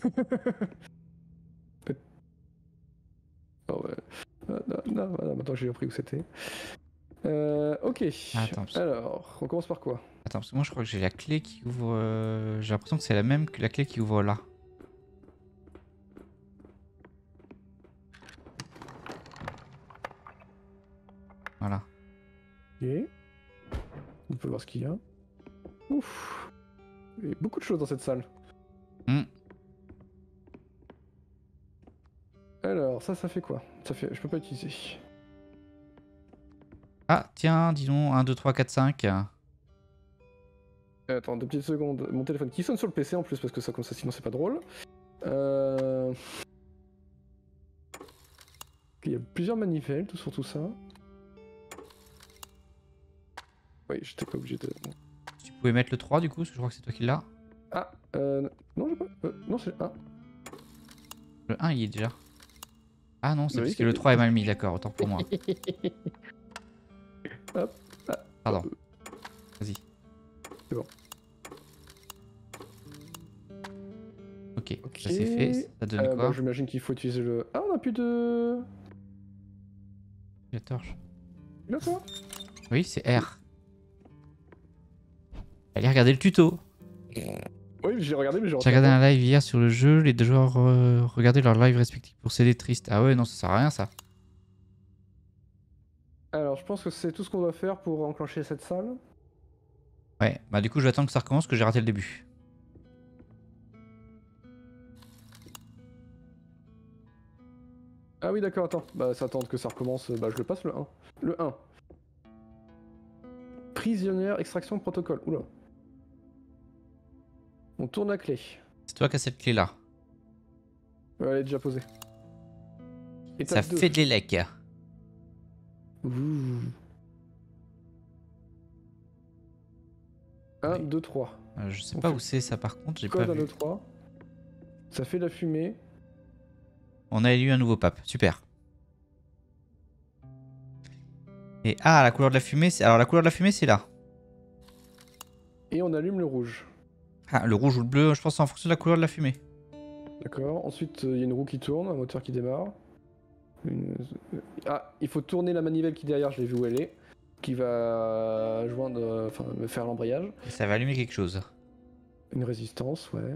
B: Oh ouais. Ah, non, non, voilà, maintenant j'ai appris où c'était. Euh, ok.
A: Ah, attends, parce-
B: Alors, on commence par quoi?
A: Attends, parce que moi je crois que j'ai la clé qui ouvre... euh, J'ai l'impression que c'est la même que la clé qui ouvre là. Voilà.
B: Ok. On peut voir ce qu'il y a. Ouf. Il y a beaucoup de choses dans cette salle.
A: Hmm.
B: Alors, ça, ça fait quoi? Ça fait... Je peux pas utiliser.
A: Ah, tiens, disons un, deux, trois, quatre, cinq.
B: Euh, Attends, deux petites secondes. Mon téléphone qui sonne sur le P C en plus, parce que ça, comme ça, sinon c'est pas drôle. Euh... Il y a plusieurs manivelles, tout sur tout ça. Oui, j'étais pas obligé de...
A: Tu pouvais mettre le trois du coup, parce que je crois que c'est toi qui l'as.
B: Ah, euh... Non, j'ai pas... euh, non, c'est... Ah.
A: Le un, il est déjà. Ah non, c'est
B: Oui,
A: parce que
B: c'est-
A: le trois est mal mis, d'accord, autant pour moi.
B: Hop. Ah.
A: Pardon. Vas-y.
B: C'est bon.
A: Ok,
B: Ok.
A: ça c'est fait. Ça donne
B: Euh,
A: quoi?
B: bah, j'imagine qu'il faut utiliser le... Ah, on a plus de...
A: La torche.
B: Là, quoi?
A: Oui, c'est R. Allez regarder le tuto.
B: Oui, j'ai regardé, mais j'ai
A: J'ai regardé un live hier sur le jeu, les deux joueurs euh, regardaient leur live respectif pour C D triste. Ah ouais, non, ça sert à rien ça.
B: Alors, je pense que c'est tout ce qu'on doit faire pour enclencher cette salle.
A: Ouais, bah du coup je vais attendre que ça recommence, que j'ai raté le début.
B: Ah oui, d'accord, attends. Bah, ça attend que ça recommence. Bah, je le passe le un. Le un. Prisonnière, extraction, protocole. Oula. On tourne la clé.
A: C'est toi qui as cette clé là.
B: Ouais, elle est déjà posée.
A: Ça
B: Étape deux.
A: fait de l'élec.
B: Ouh. un, deux, trois.
A: Euh, je sais
B: On
A: pas
B: fait
A: où c'est ça par contre, j'ai pas
B: Code un,
A: vu.
B: deux, trois. Ça fait de la fumée.
A: On a élu un nouveau pape, super. Et ah, la couleur de la fumée, c'est... Alors la couleur de la fumée c'est là.
B: Et on allume le rouge.
A: Ah, le rouge ou le bleu, je pense en fonction de la couleur de la fumée.
B: D'accord. Ensuite, il y a une roue qui tourne, un moteur qui démarre. Une- Ah, il faut tourner la manivelle qui est derrière, je l'ai vu où elle est. Qui va joindre, enfin, me faire l'embrayage.
A: Et ça va allumer quelque chose.
B: Une résistance, ouais.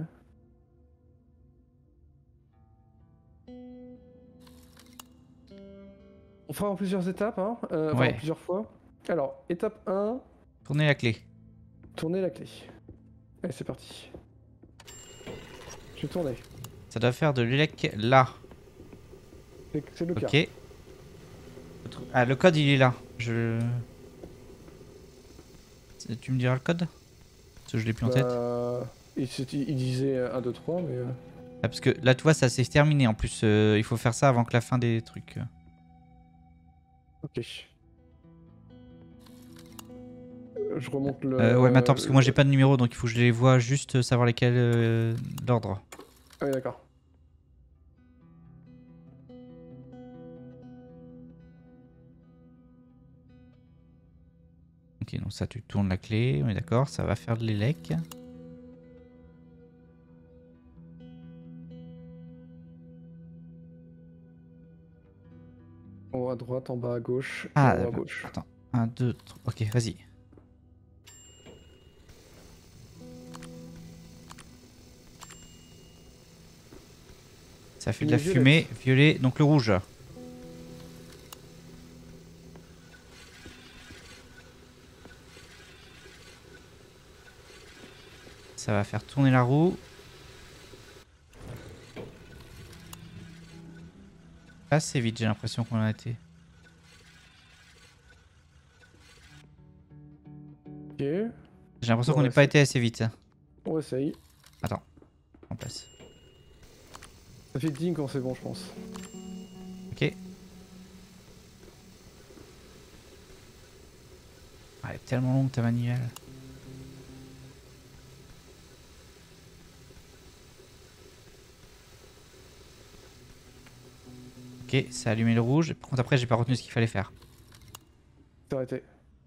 B: On fera en plusieurs étapes, hein. Euh, enfin,
A: Ouais.
B: en plusieurs fois. Alors, étape un,
A: Tournez la clé.
B: tourner la clé. Allez, c'est parti. Je vais tourner.
A: Ça doit faire de l'élec là.
B: C'est c'est le cas.
A: Ok. Ah, le code il est là. Je... Tu me diras le code? Parce que je l'ai plus en tête.
B: Bah, il, s'est- il disait un, deux, trois, mais... euh,
A: Ah, parce que là, tu vois, ça s'est terminé. En plus, euh, il faut faire ça avant que la fin des trucs.
B: Ok. Euh, Je remonte le...
A: Euh, ouais, mais attends, parce que moi, j'ai
B: le-
A: pas de numéro, donc il faut que je les vois juste euh, savoir lesquels euh, d'ordre.
B: Ah oui, d'accord.
A: Ok, donc ça, tu tournes la clé. On est d'accord, ça va faire de l'élec.
B: En haut à droite, en bas à gauche,
A: Ah,
B: et en haut à
A: bah,
B: gauche.
A: attends. un, deux, trois. Ok, vas-y. Ça fait de la
B: Il est
A: fumée. Violet, donc le rouge. Ça va faire tourner la roue. Assez vite, j'ai l'impression qu'on a été.
B: Ok,
A: J'ai l'impression
B: Bon,
A: qu'on
B: ouais,
A: n'est pas
B: c'est-
A: été assez vite.
B: on essaye.
A: Attends, en place.
B: Ça fait ding quand c'est bon, je pense.
A: Ok. Ah, elle est tellement longue ta manivelle. Ok, ça a allumé le rouge. Par contre, après, j'ai pas retenu ce qu'il fallait faire.
B: C'est arrêté.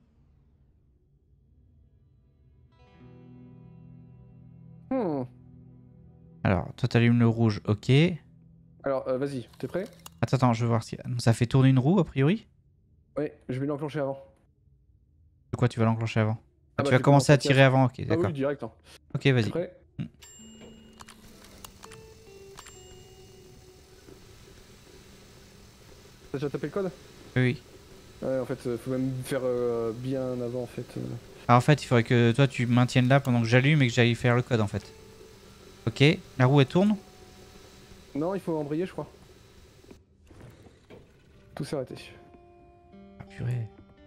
B: Hmm.
A: Alors, toi, t'allumes le rouge, ok.
B: Alors, euh, vas-y, t'es prêt?
A: Attends, attends, je veux voir si... Ça fait tourner une roue, a priori?
B: Ouais, je vais l'enclencher avant.
A: De quoi tu vas l'enclencher avant?
B: Ah
A: Tu
B: bah,
A: vas
B: j'ai
A: commencer à
B: commencé à
A: tirer avant, ok,
B: Ah
A: d'accord.
B: oui, direct. Hein.
A: Ok,
B: T'es
A: vas-y.
B: prêt?
A: Hmm.
B: T'as déjà tapé le code?
A: Oui, oui.
B: Ouais, en fait, euh, faut même faire euh, bien avant, en fait. euh.
A: Alors, en fait, il faudrait que toi, tu maintiennes là pendant que j'allume et que j'aille faire le code, en fait. Ok, la roue, elle tourne.
B: Non, il faut embrayer, je crois. Tout s'est arrêté.
A: Ah, purée.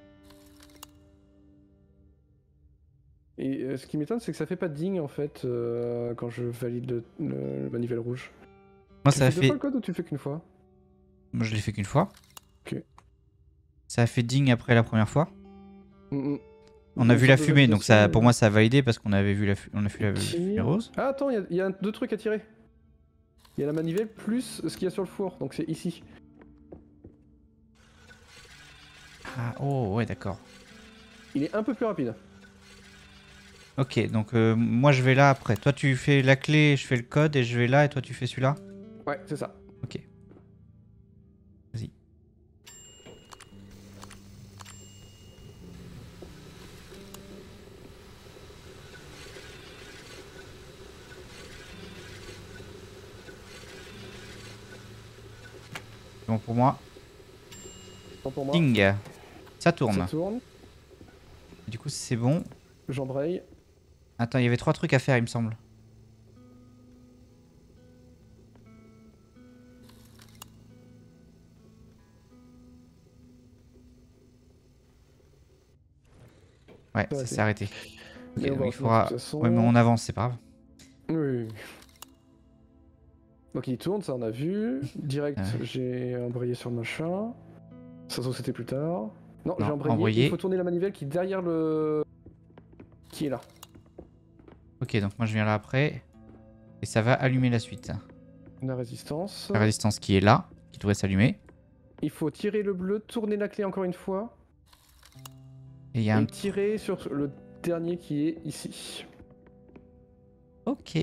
B: Et euh, ce qui m'étonne, c'est que ça fait pas de ding, en fait, euh, quand je valide le, le- le manivelle rouge.
A: Moi,
B: tu
A: ça a
B: fais deux
A: fait...
B: fois le code ou tu fais qu'une fois?
A: Moi, je l'ai fait qu'une fois.
B: Ok.
A: Ça a fait ding après la première fois.
B: Mm, mm.
A: On a
B: Une
A: vu la
B: sorte de
A: fumée, donc ça,
B: validation,
A: pour
B: euh,
A: moi, ça a validé parce qu'on avait vu la, fu- on a vu la
B: Ok.
A: fumée rose.
B: Ah, attends, il y a- il y, a deux trucs à tirer. Il y a la manivelle plus ce qu'il y a sur le four, donc c'est ici.
A: Ah, oh, ouais, d'accord.
B: Il est un peu plus rapide.
A: Ok, donc euh, moi, je vais là après. Toi, tu fais la clé, je fais le code et je vais là et toi, tu fais celui-là.
B: Ouais, c'est ça.
A: Ok. Vas-y. C'est bon pour moi.
B: Bon pour moi.
A: Ding. Ça tourne.
B: Ça tourne.
A: Du coup, c'est bon.
B: J'embraye.
A: Attends, il y avait trois trucs à faire, il me semble. Ouais, ça s'est arrêté.
B: Mais
A: Ok,
B: on va
A: donc il
B: revenir de
A: faudra...
B: toute façon.
A: Ouais, mais on avance, c'est pas grave.
B: Oui. Donc il tourne, ça on a vu. Direct,
A: Ouais.
B: j'ai embrayé sur le machin. Ça se trouve c'était plus tard. Non,
A: Non,
B: j'ai embrayé.
A: embrayé.
B: Il faut tourner la manivelle qui est derrière le... Qui est là.
A: Ok, donc moi je viens là après. Et ça va allumer la suite.
B: La résistance.
A: La résistance qui est là, qui devrait s'allumer.
B: Il faut tirer le bleu, tourner la clé encore une fois.
A: Et il y a
B: Et
A: un...
B: tirer sur le dernier qui est ici.
A: Ok.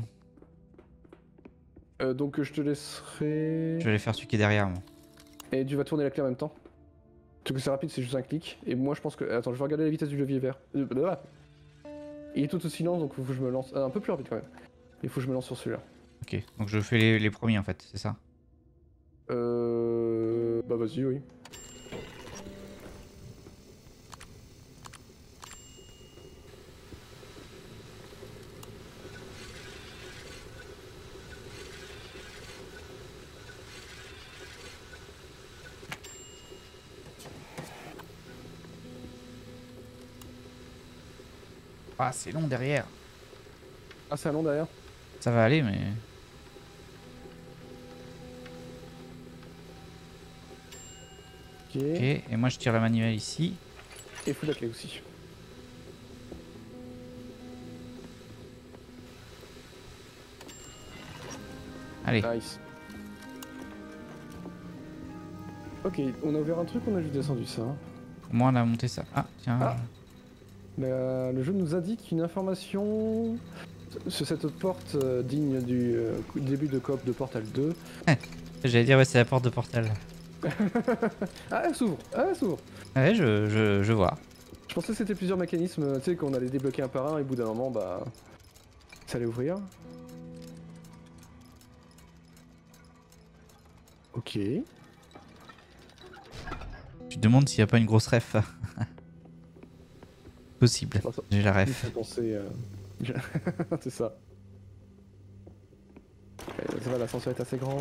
B: Euh, donc je te laisserai...
A: Je vais aller faire celui qui est derrière moi.
B: Et tu vas tourner la clé en même temps. Parce que c'est rapide, c'est juste un clic. Et moi je pense que... Attends, je vais regarder la vitesse du levier vert. Euh, là. Il est tout au silence, donc il faut que je me lance... Euh, un peu plus rapide quand même. Il faut que je me lance sur celui-là.
A: Ok, donc je fais les, les premiers en fait, c'est ça?
B: Euh... Bah vas-y, oui.
A: Ah, c'est long derrière.
B: Ah, c'est un long derrière.
A: Ça va aller, mais...
B: Ok.
A: Ok, et moi je tire la manivelle ici.
B: Et fous la clé aussi.
A: Allez.
B: Nice. Ok, on a ouvert un truc, on a juste descendu ça.
A: Pour moi on a monté ça. Ah, tiens.
B: Ah. La- le jeu nous indique une information sur cette porte euh, digne du euh, début de coop de Portal deux.
A: J'allais dire, ouais, c'est la porte de Portal.
B: Ah, elle s'ouvre. Ah, elle s'ouvre.
A: Ouais, je, je, je vois.
B: Je pensais que c'était plusieurs mécanismes, tu sais, qu'on allait débloquer un par un et au bout d'un moment, bah... ça allait ouvrir. Ok.
A: Tu te demandes s'il n'y a pas une grosse ref. Possible.
B: Bon, ça-
A: J'ai la
B: Il
A: ref.
B: faut penser... euh, c'est ça. Euh, Ça va, l'ascenseur est assez grand.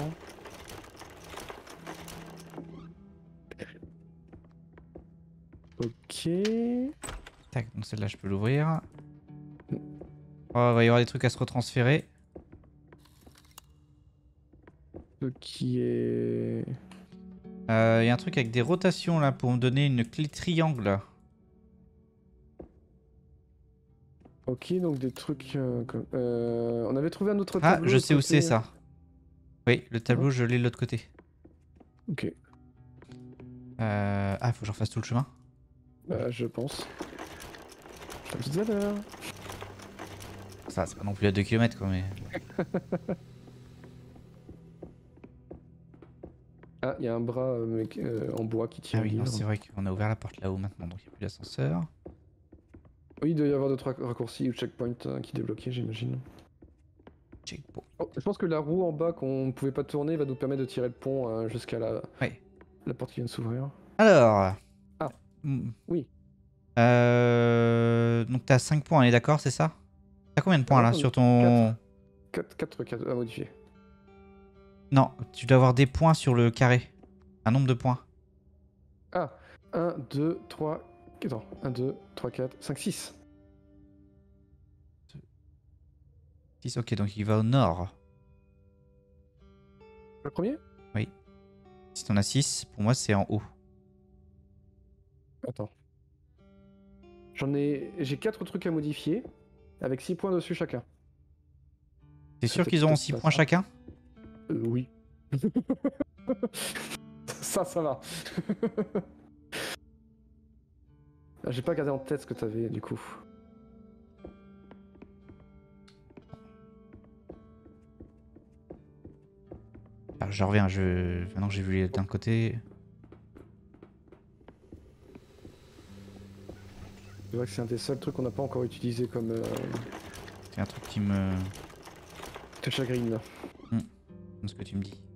B: Ok.
A: Tac, donc celle-là je peux l'ouvrir. Oh, il va y avoir des trucs à se retransférer.
B: Ce qui est...
A: Il euh, y a un truc avec des rotations là pour me donner une clé triangle.
B: Ok, donc des trucs... euh, comme- euh, on avait trouvé un autre
A: Ah,
B: tableau.
A: je
B: de
A: sais où
B: côté.
A: c'est ça. Oui, le tableau, je l'ai de l'autre côté.
B: Ok,
A: Euh... Ah, faut que je refasse tout le chemin.
B: bah, je pense. À tout à l'heure.
A: Ça, c'est pas non plus à deux kilomètres quoi, mais...
B: Ah, il y a un bras euh, mec- euh, en bois qui tient
A: Ah
B: un
A: oui, non,
B: livre.
A: c'est vrai qu'on a ouvert la porte là-haut maintenant, donc il n'y a plus d'ascenseur.
B: Oui, il doit y avoir d'autres rac- raccourcis ou checkpoints euh, qui débloquaient, j'imagine.
A: Checkpoint.
B: Oh, je pense que la roue en bas qu'on ne pouvait pas tourner va nous permettre de tirer le pont euh, jusqu'à la...
A: Ouais.
B: la porte qui vient de s'ouvrir.
A: Alors...
B: Ah.
A: Hmm.
B: Oui.
A: Euh... Donc t'as cinq points, on est d'accord, c'est ça? T'as combien de points
B: Ah,
A: là
B: j'en ai
A: sur ton...
B: quatre trucs à, à modifier.
A: Non, tu dois avoir des points sur le carré. Un nombre de points.
B: Ah, un, deux, trois... Attends, un, deux, trois, quatre, cinq, six.
A: six, ok, donc il va au nord.
B: Le premier?
A: Oui. Si t'en as six, pour moi c'est en haut.
B: Attends. J'en ai... J'ai quatre trucs à modifier, avec six points dessus chacun.
A: T'es
B: Ça
A: sûr
B: fait
A: qu'ils auront
B: peut-être
A: six
B: pas
A: points
B: ça.
A: chacun?
B: Euh, oui. ça, ça va. Ah, j'ai pas gardé en tête ce que t'avais, du coup.
A: Alors, je reviens, je... maintenant que j'ai vu les d'un côté...
B: C'est vrai que c'est un des seuls trucs qu'on n'a pas encore utilisé comme... Euh...
A: C'est un truc qui me...
B: te chagrine.
A: ce que tu me dis.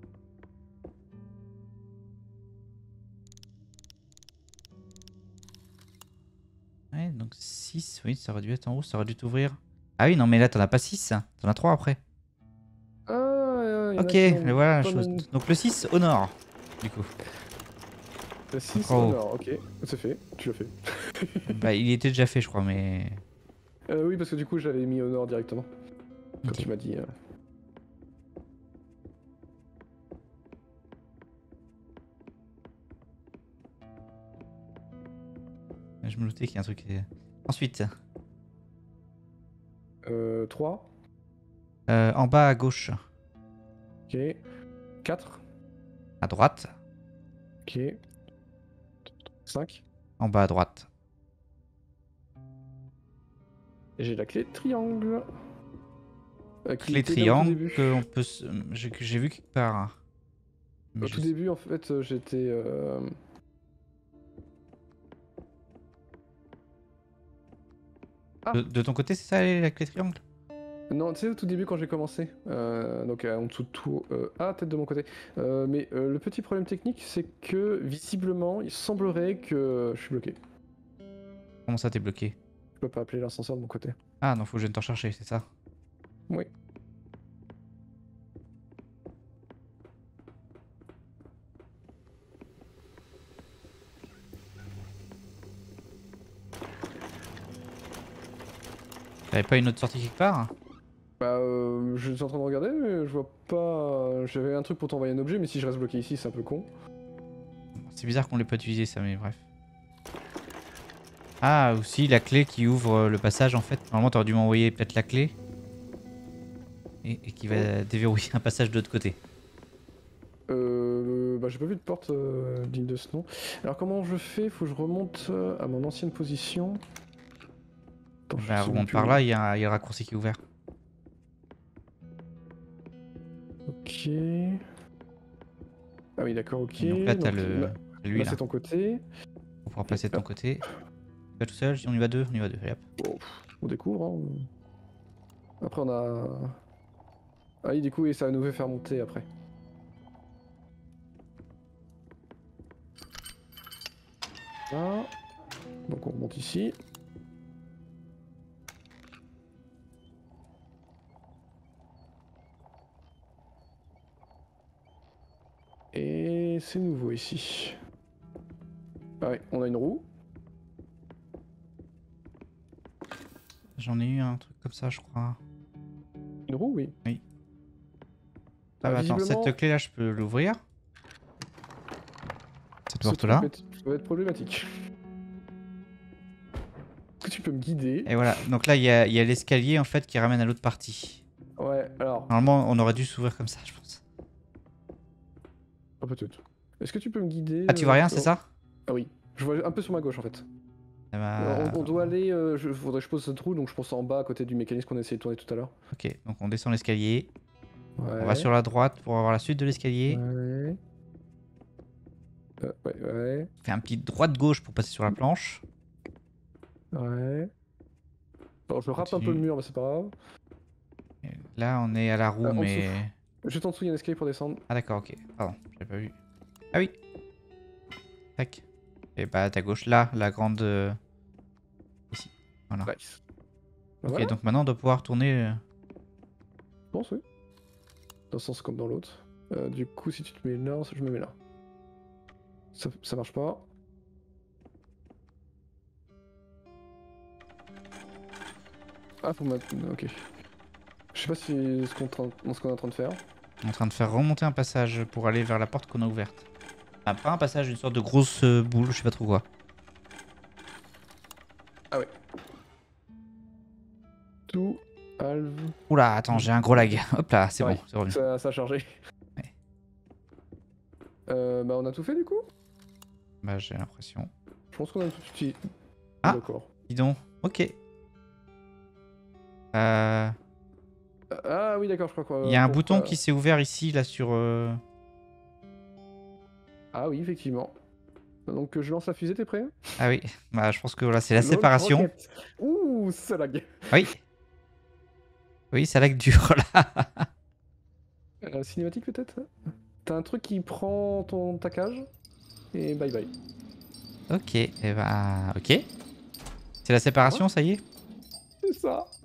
A: Donc six, oui, ça aurait dû être en haut, ça aurait dû t'ouvrir. Ah oui, non, mais là, t'en as pas six, t'en as trois après.
B: Ah, ouais,
A: Ok, le voilà la chose. Donc le six au nord, du coup.
B: Le six
A: Oh.
B: au nord, ok. C'est fait, tu l'as fait.
A: Bah, il était déjà fait, je crois, mais.
B: Euh, oui, parce que du coup, j'avais mis au nord directement. Quand
A: Ok.
B: tu m'as dit. Euh...
A: Je me doutais qu'il y a un truc. Ensuite,
B: Euh, trois.
A: euh, en bas à gauche,
B: Ok. quatre.
A: à droite,
B: Ok. cinq.
A: en bas à droite.
B: Et j'ai la clé triangle. Euh, qui
A: Clé
B: était là au tout
A: triangle
B: début.
A: que on peut. se- j'ai- que j'ai vu quelque part. Mais
B: Au
A: je
B: tout
A: sais-
B: début, en fait, euh, j'étais. Euh... Ah.
A: De, de ton côté, c'est ça la clé triangle?
B: Non, tu sais, au tout début, quand j'ai commencé, euh, donc euh, en dessous de tout. Euh... Ah, peut-être de mon côté. Euh, mais euh, le petit problème technique, c'est que visiblement, il semblerait que je suis bloqué.
A: Comment ça, t'es bloqué?
B: Je peux pas appeler l'ascenseur de mon côté.
A: Ah non, faut que je vienne t'en chercher, c'est ça?
B: Oui.
A: T'avais pas une autre sortie quelque part?
B: Bah, euh, je suis en train de regarder, mais je vois pas. J'avais un truc pour t'envoyer un objet, mais si je reste bloqué ici, c'est un peu con.
A: C'est bizarre qu'on l'ait pas utilisé ça, mais bref. Ah, aussi la clé qui ouvre le passage en fait. Normalement, t'aurais dû m'envoyer peut-être la clé. Et, et qui va déverrouiller un passage de l'autre côté.
B: Euh. Bah, j'ai pas vu de porte euh, digne de ce nom. Alors, comment je fais? Faut que je remonte euh, à mon ancienne position. Attends, je
A: Bah,
B: sais
A: remonte
B: plus
A: par
B: où.
A: là, il y, a y a le raccourci qui est ouvert.
B: Ok. Ah oui, d'accord, ok.
A: Et donc là, t'as
B: Donc,
A: le.
B: là,
A: Lui
B: là,
A: là.
B: c'est ton côté.
A: Pour pouvoir passer de ton
B: hop.
A: côté. Tu vas tout seul? On y va deux? On y va deux. Allez, hop.
B: Bon, pff, on découvre. Hein. Après, on a. Ah oui, du coup, et ça va nous faire monter après. Là. Donc, on remonte ici. Et c'est nouveau ici. Ah ouais, on a une roue.
A: J'en ai eu un truc comme ça, je crois.
B: Une roue, oui.
A: Oui.
B: Ah,
A: Ah bah attends,
B: visiblement,
A: cette clé là, je peux l'ouvrir. Cette
B: ce
A: porte
B: truc
A: là.
B: va être, va être problématique. Est-ce que tu peux me guider?
A: Et voilà, donc là il y a, il y a l'escalier en fait qui ramène à l'autre partie.
B: Ouais, alors.
A: Normalement on aurait dû s'ouvrir comme ça, je pense.
B: Ah, peut-être. Est-ce que tu peux me guider?
A: Ah tu vois
B: euh,
A: rien, c'est ça?
B: Ah oui. Je vois un peu sur ma gauche en fait.
A: Eh bah,
B: Euh, on, on doit aller. Euh, je, faudrait que je pose ce trou, donc je pense en bas à côté du mécanisme qu'on a essayé de tourner tout à l'heure.
A: Ok, donc on descend l'escalier.
B: Ouais.
A: On va sur la droite pour avoir la suite de l'escalier.
B: Ouais. Euh, ouais, ouais.
A: On fait un petit droite-gauche pour passer sur la planche.
B: Ouais. Alors je rate un peu
A: Continue.
B: le mur, mais c'est pas grave.
A: Et là on est à la roue,
B: Ah, en
A: mais.
B: Juste en dessous, il y a un escalier pour descendre.
A: Ah d'accord, ok. Pardon, j'avais pas vu. Ah oui. Tac. Et bah à ta gauche, là, la grande. euh, Ici. Voilà.
B: Nice.
A: Ok,
B: Voilà,
A: donc maintenant on doit pouvoir tourner. euh,
B: je pense, oui. Dans ce sens comme dans l'autre. Euh, du coup, si tu te mets là, je me mets là. Ça, ça marche pas. Ah, faut mettre. Ok. Je sais pas si ce qu'on tra- ce qu'on est en train de faire.
A: On est en train de faire remonter un passage pour aller vers la porte qu'on a ouverte. Ah, pas un passage, une sorte de grosse euh, boule, je sais pas trop quoi.
B: Ah ouais. Tout. Halve.
A: Oula, attends, j'ai un gros lag. Hop là, c'est
B: Ouais,
A: bon, c'est revenu.
B: Ça, ça a chargé.
A: Ouais.
B: Euh, bah, on a tout fait du coup?
A: Bah, j'ai l'impression.
B: Je pense qu'on a tout utilisé.
A: Ah.
B: D'accord.
A: Dis donc, ok. Euh.
B: Ah oui, d'accord, je crois quoi.
A: Il y a un
B: pour-
A: bouton
B: euh,
A: qui s'est ouvert ici, là, sur. euh,
B: Ah oui, effectivement. Donc euh, je lance la fusée, t'es prêt?
A: Ah oui, bah, je pense que voilà, c'est la
B: Launch
A: séparation.
B: rocket. Ouh, ça lag.
A: Oui. Oui, ça lag dur là.
B: Euh, cinématique peut-être? T'as un truc qui prend ton ta cage et bye bye.
A: Ok, et bah. Ok. C'est la séparation, ça y est?
B: C'est ça.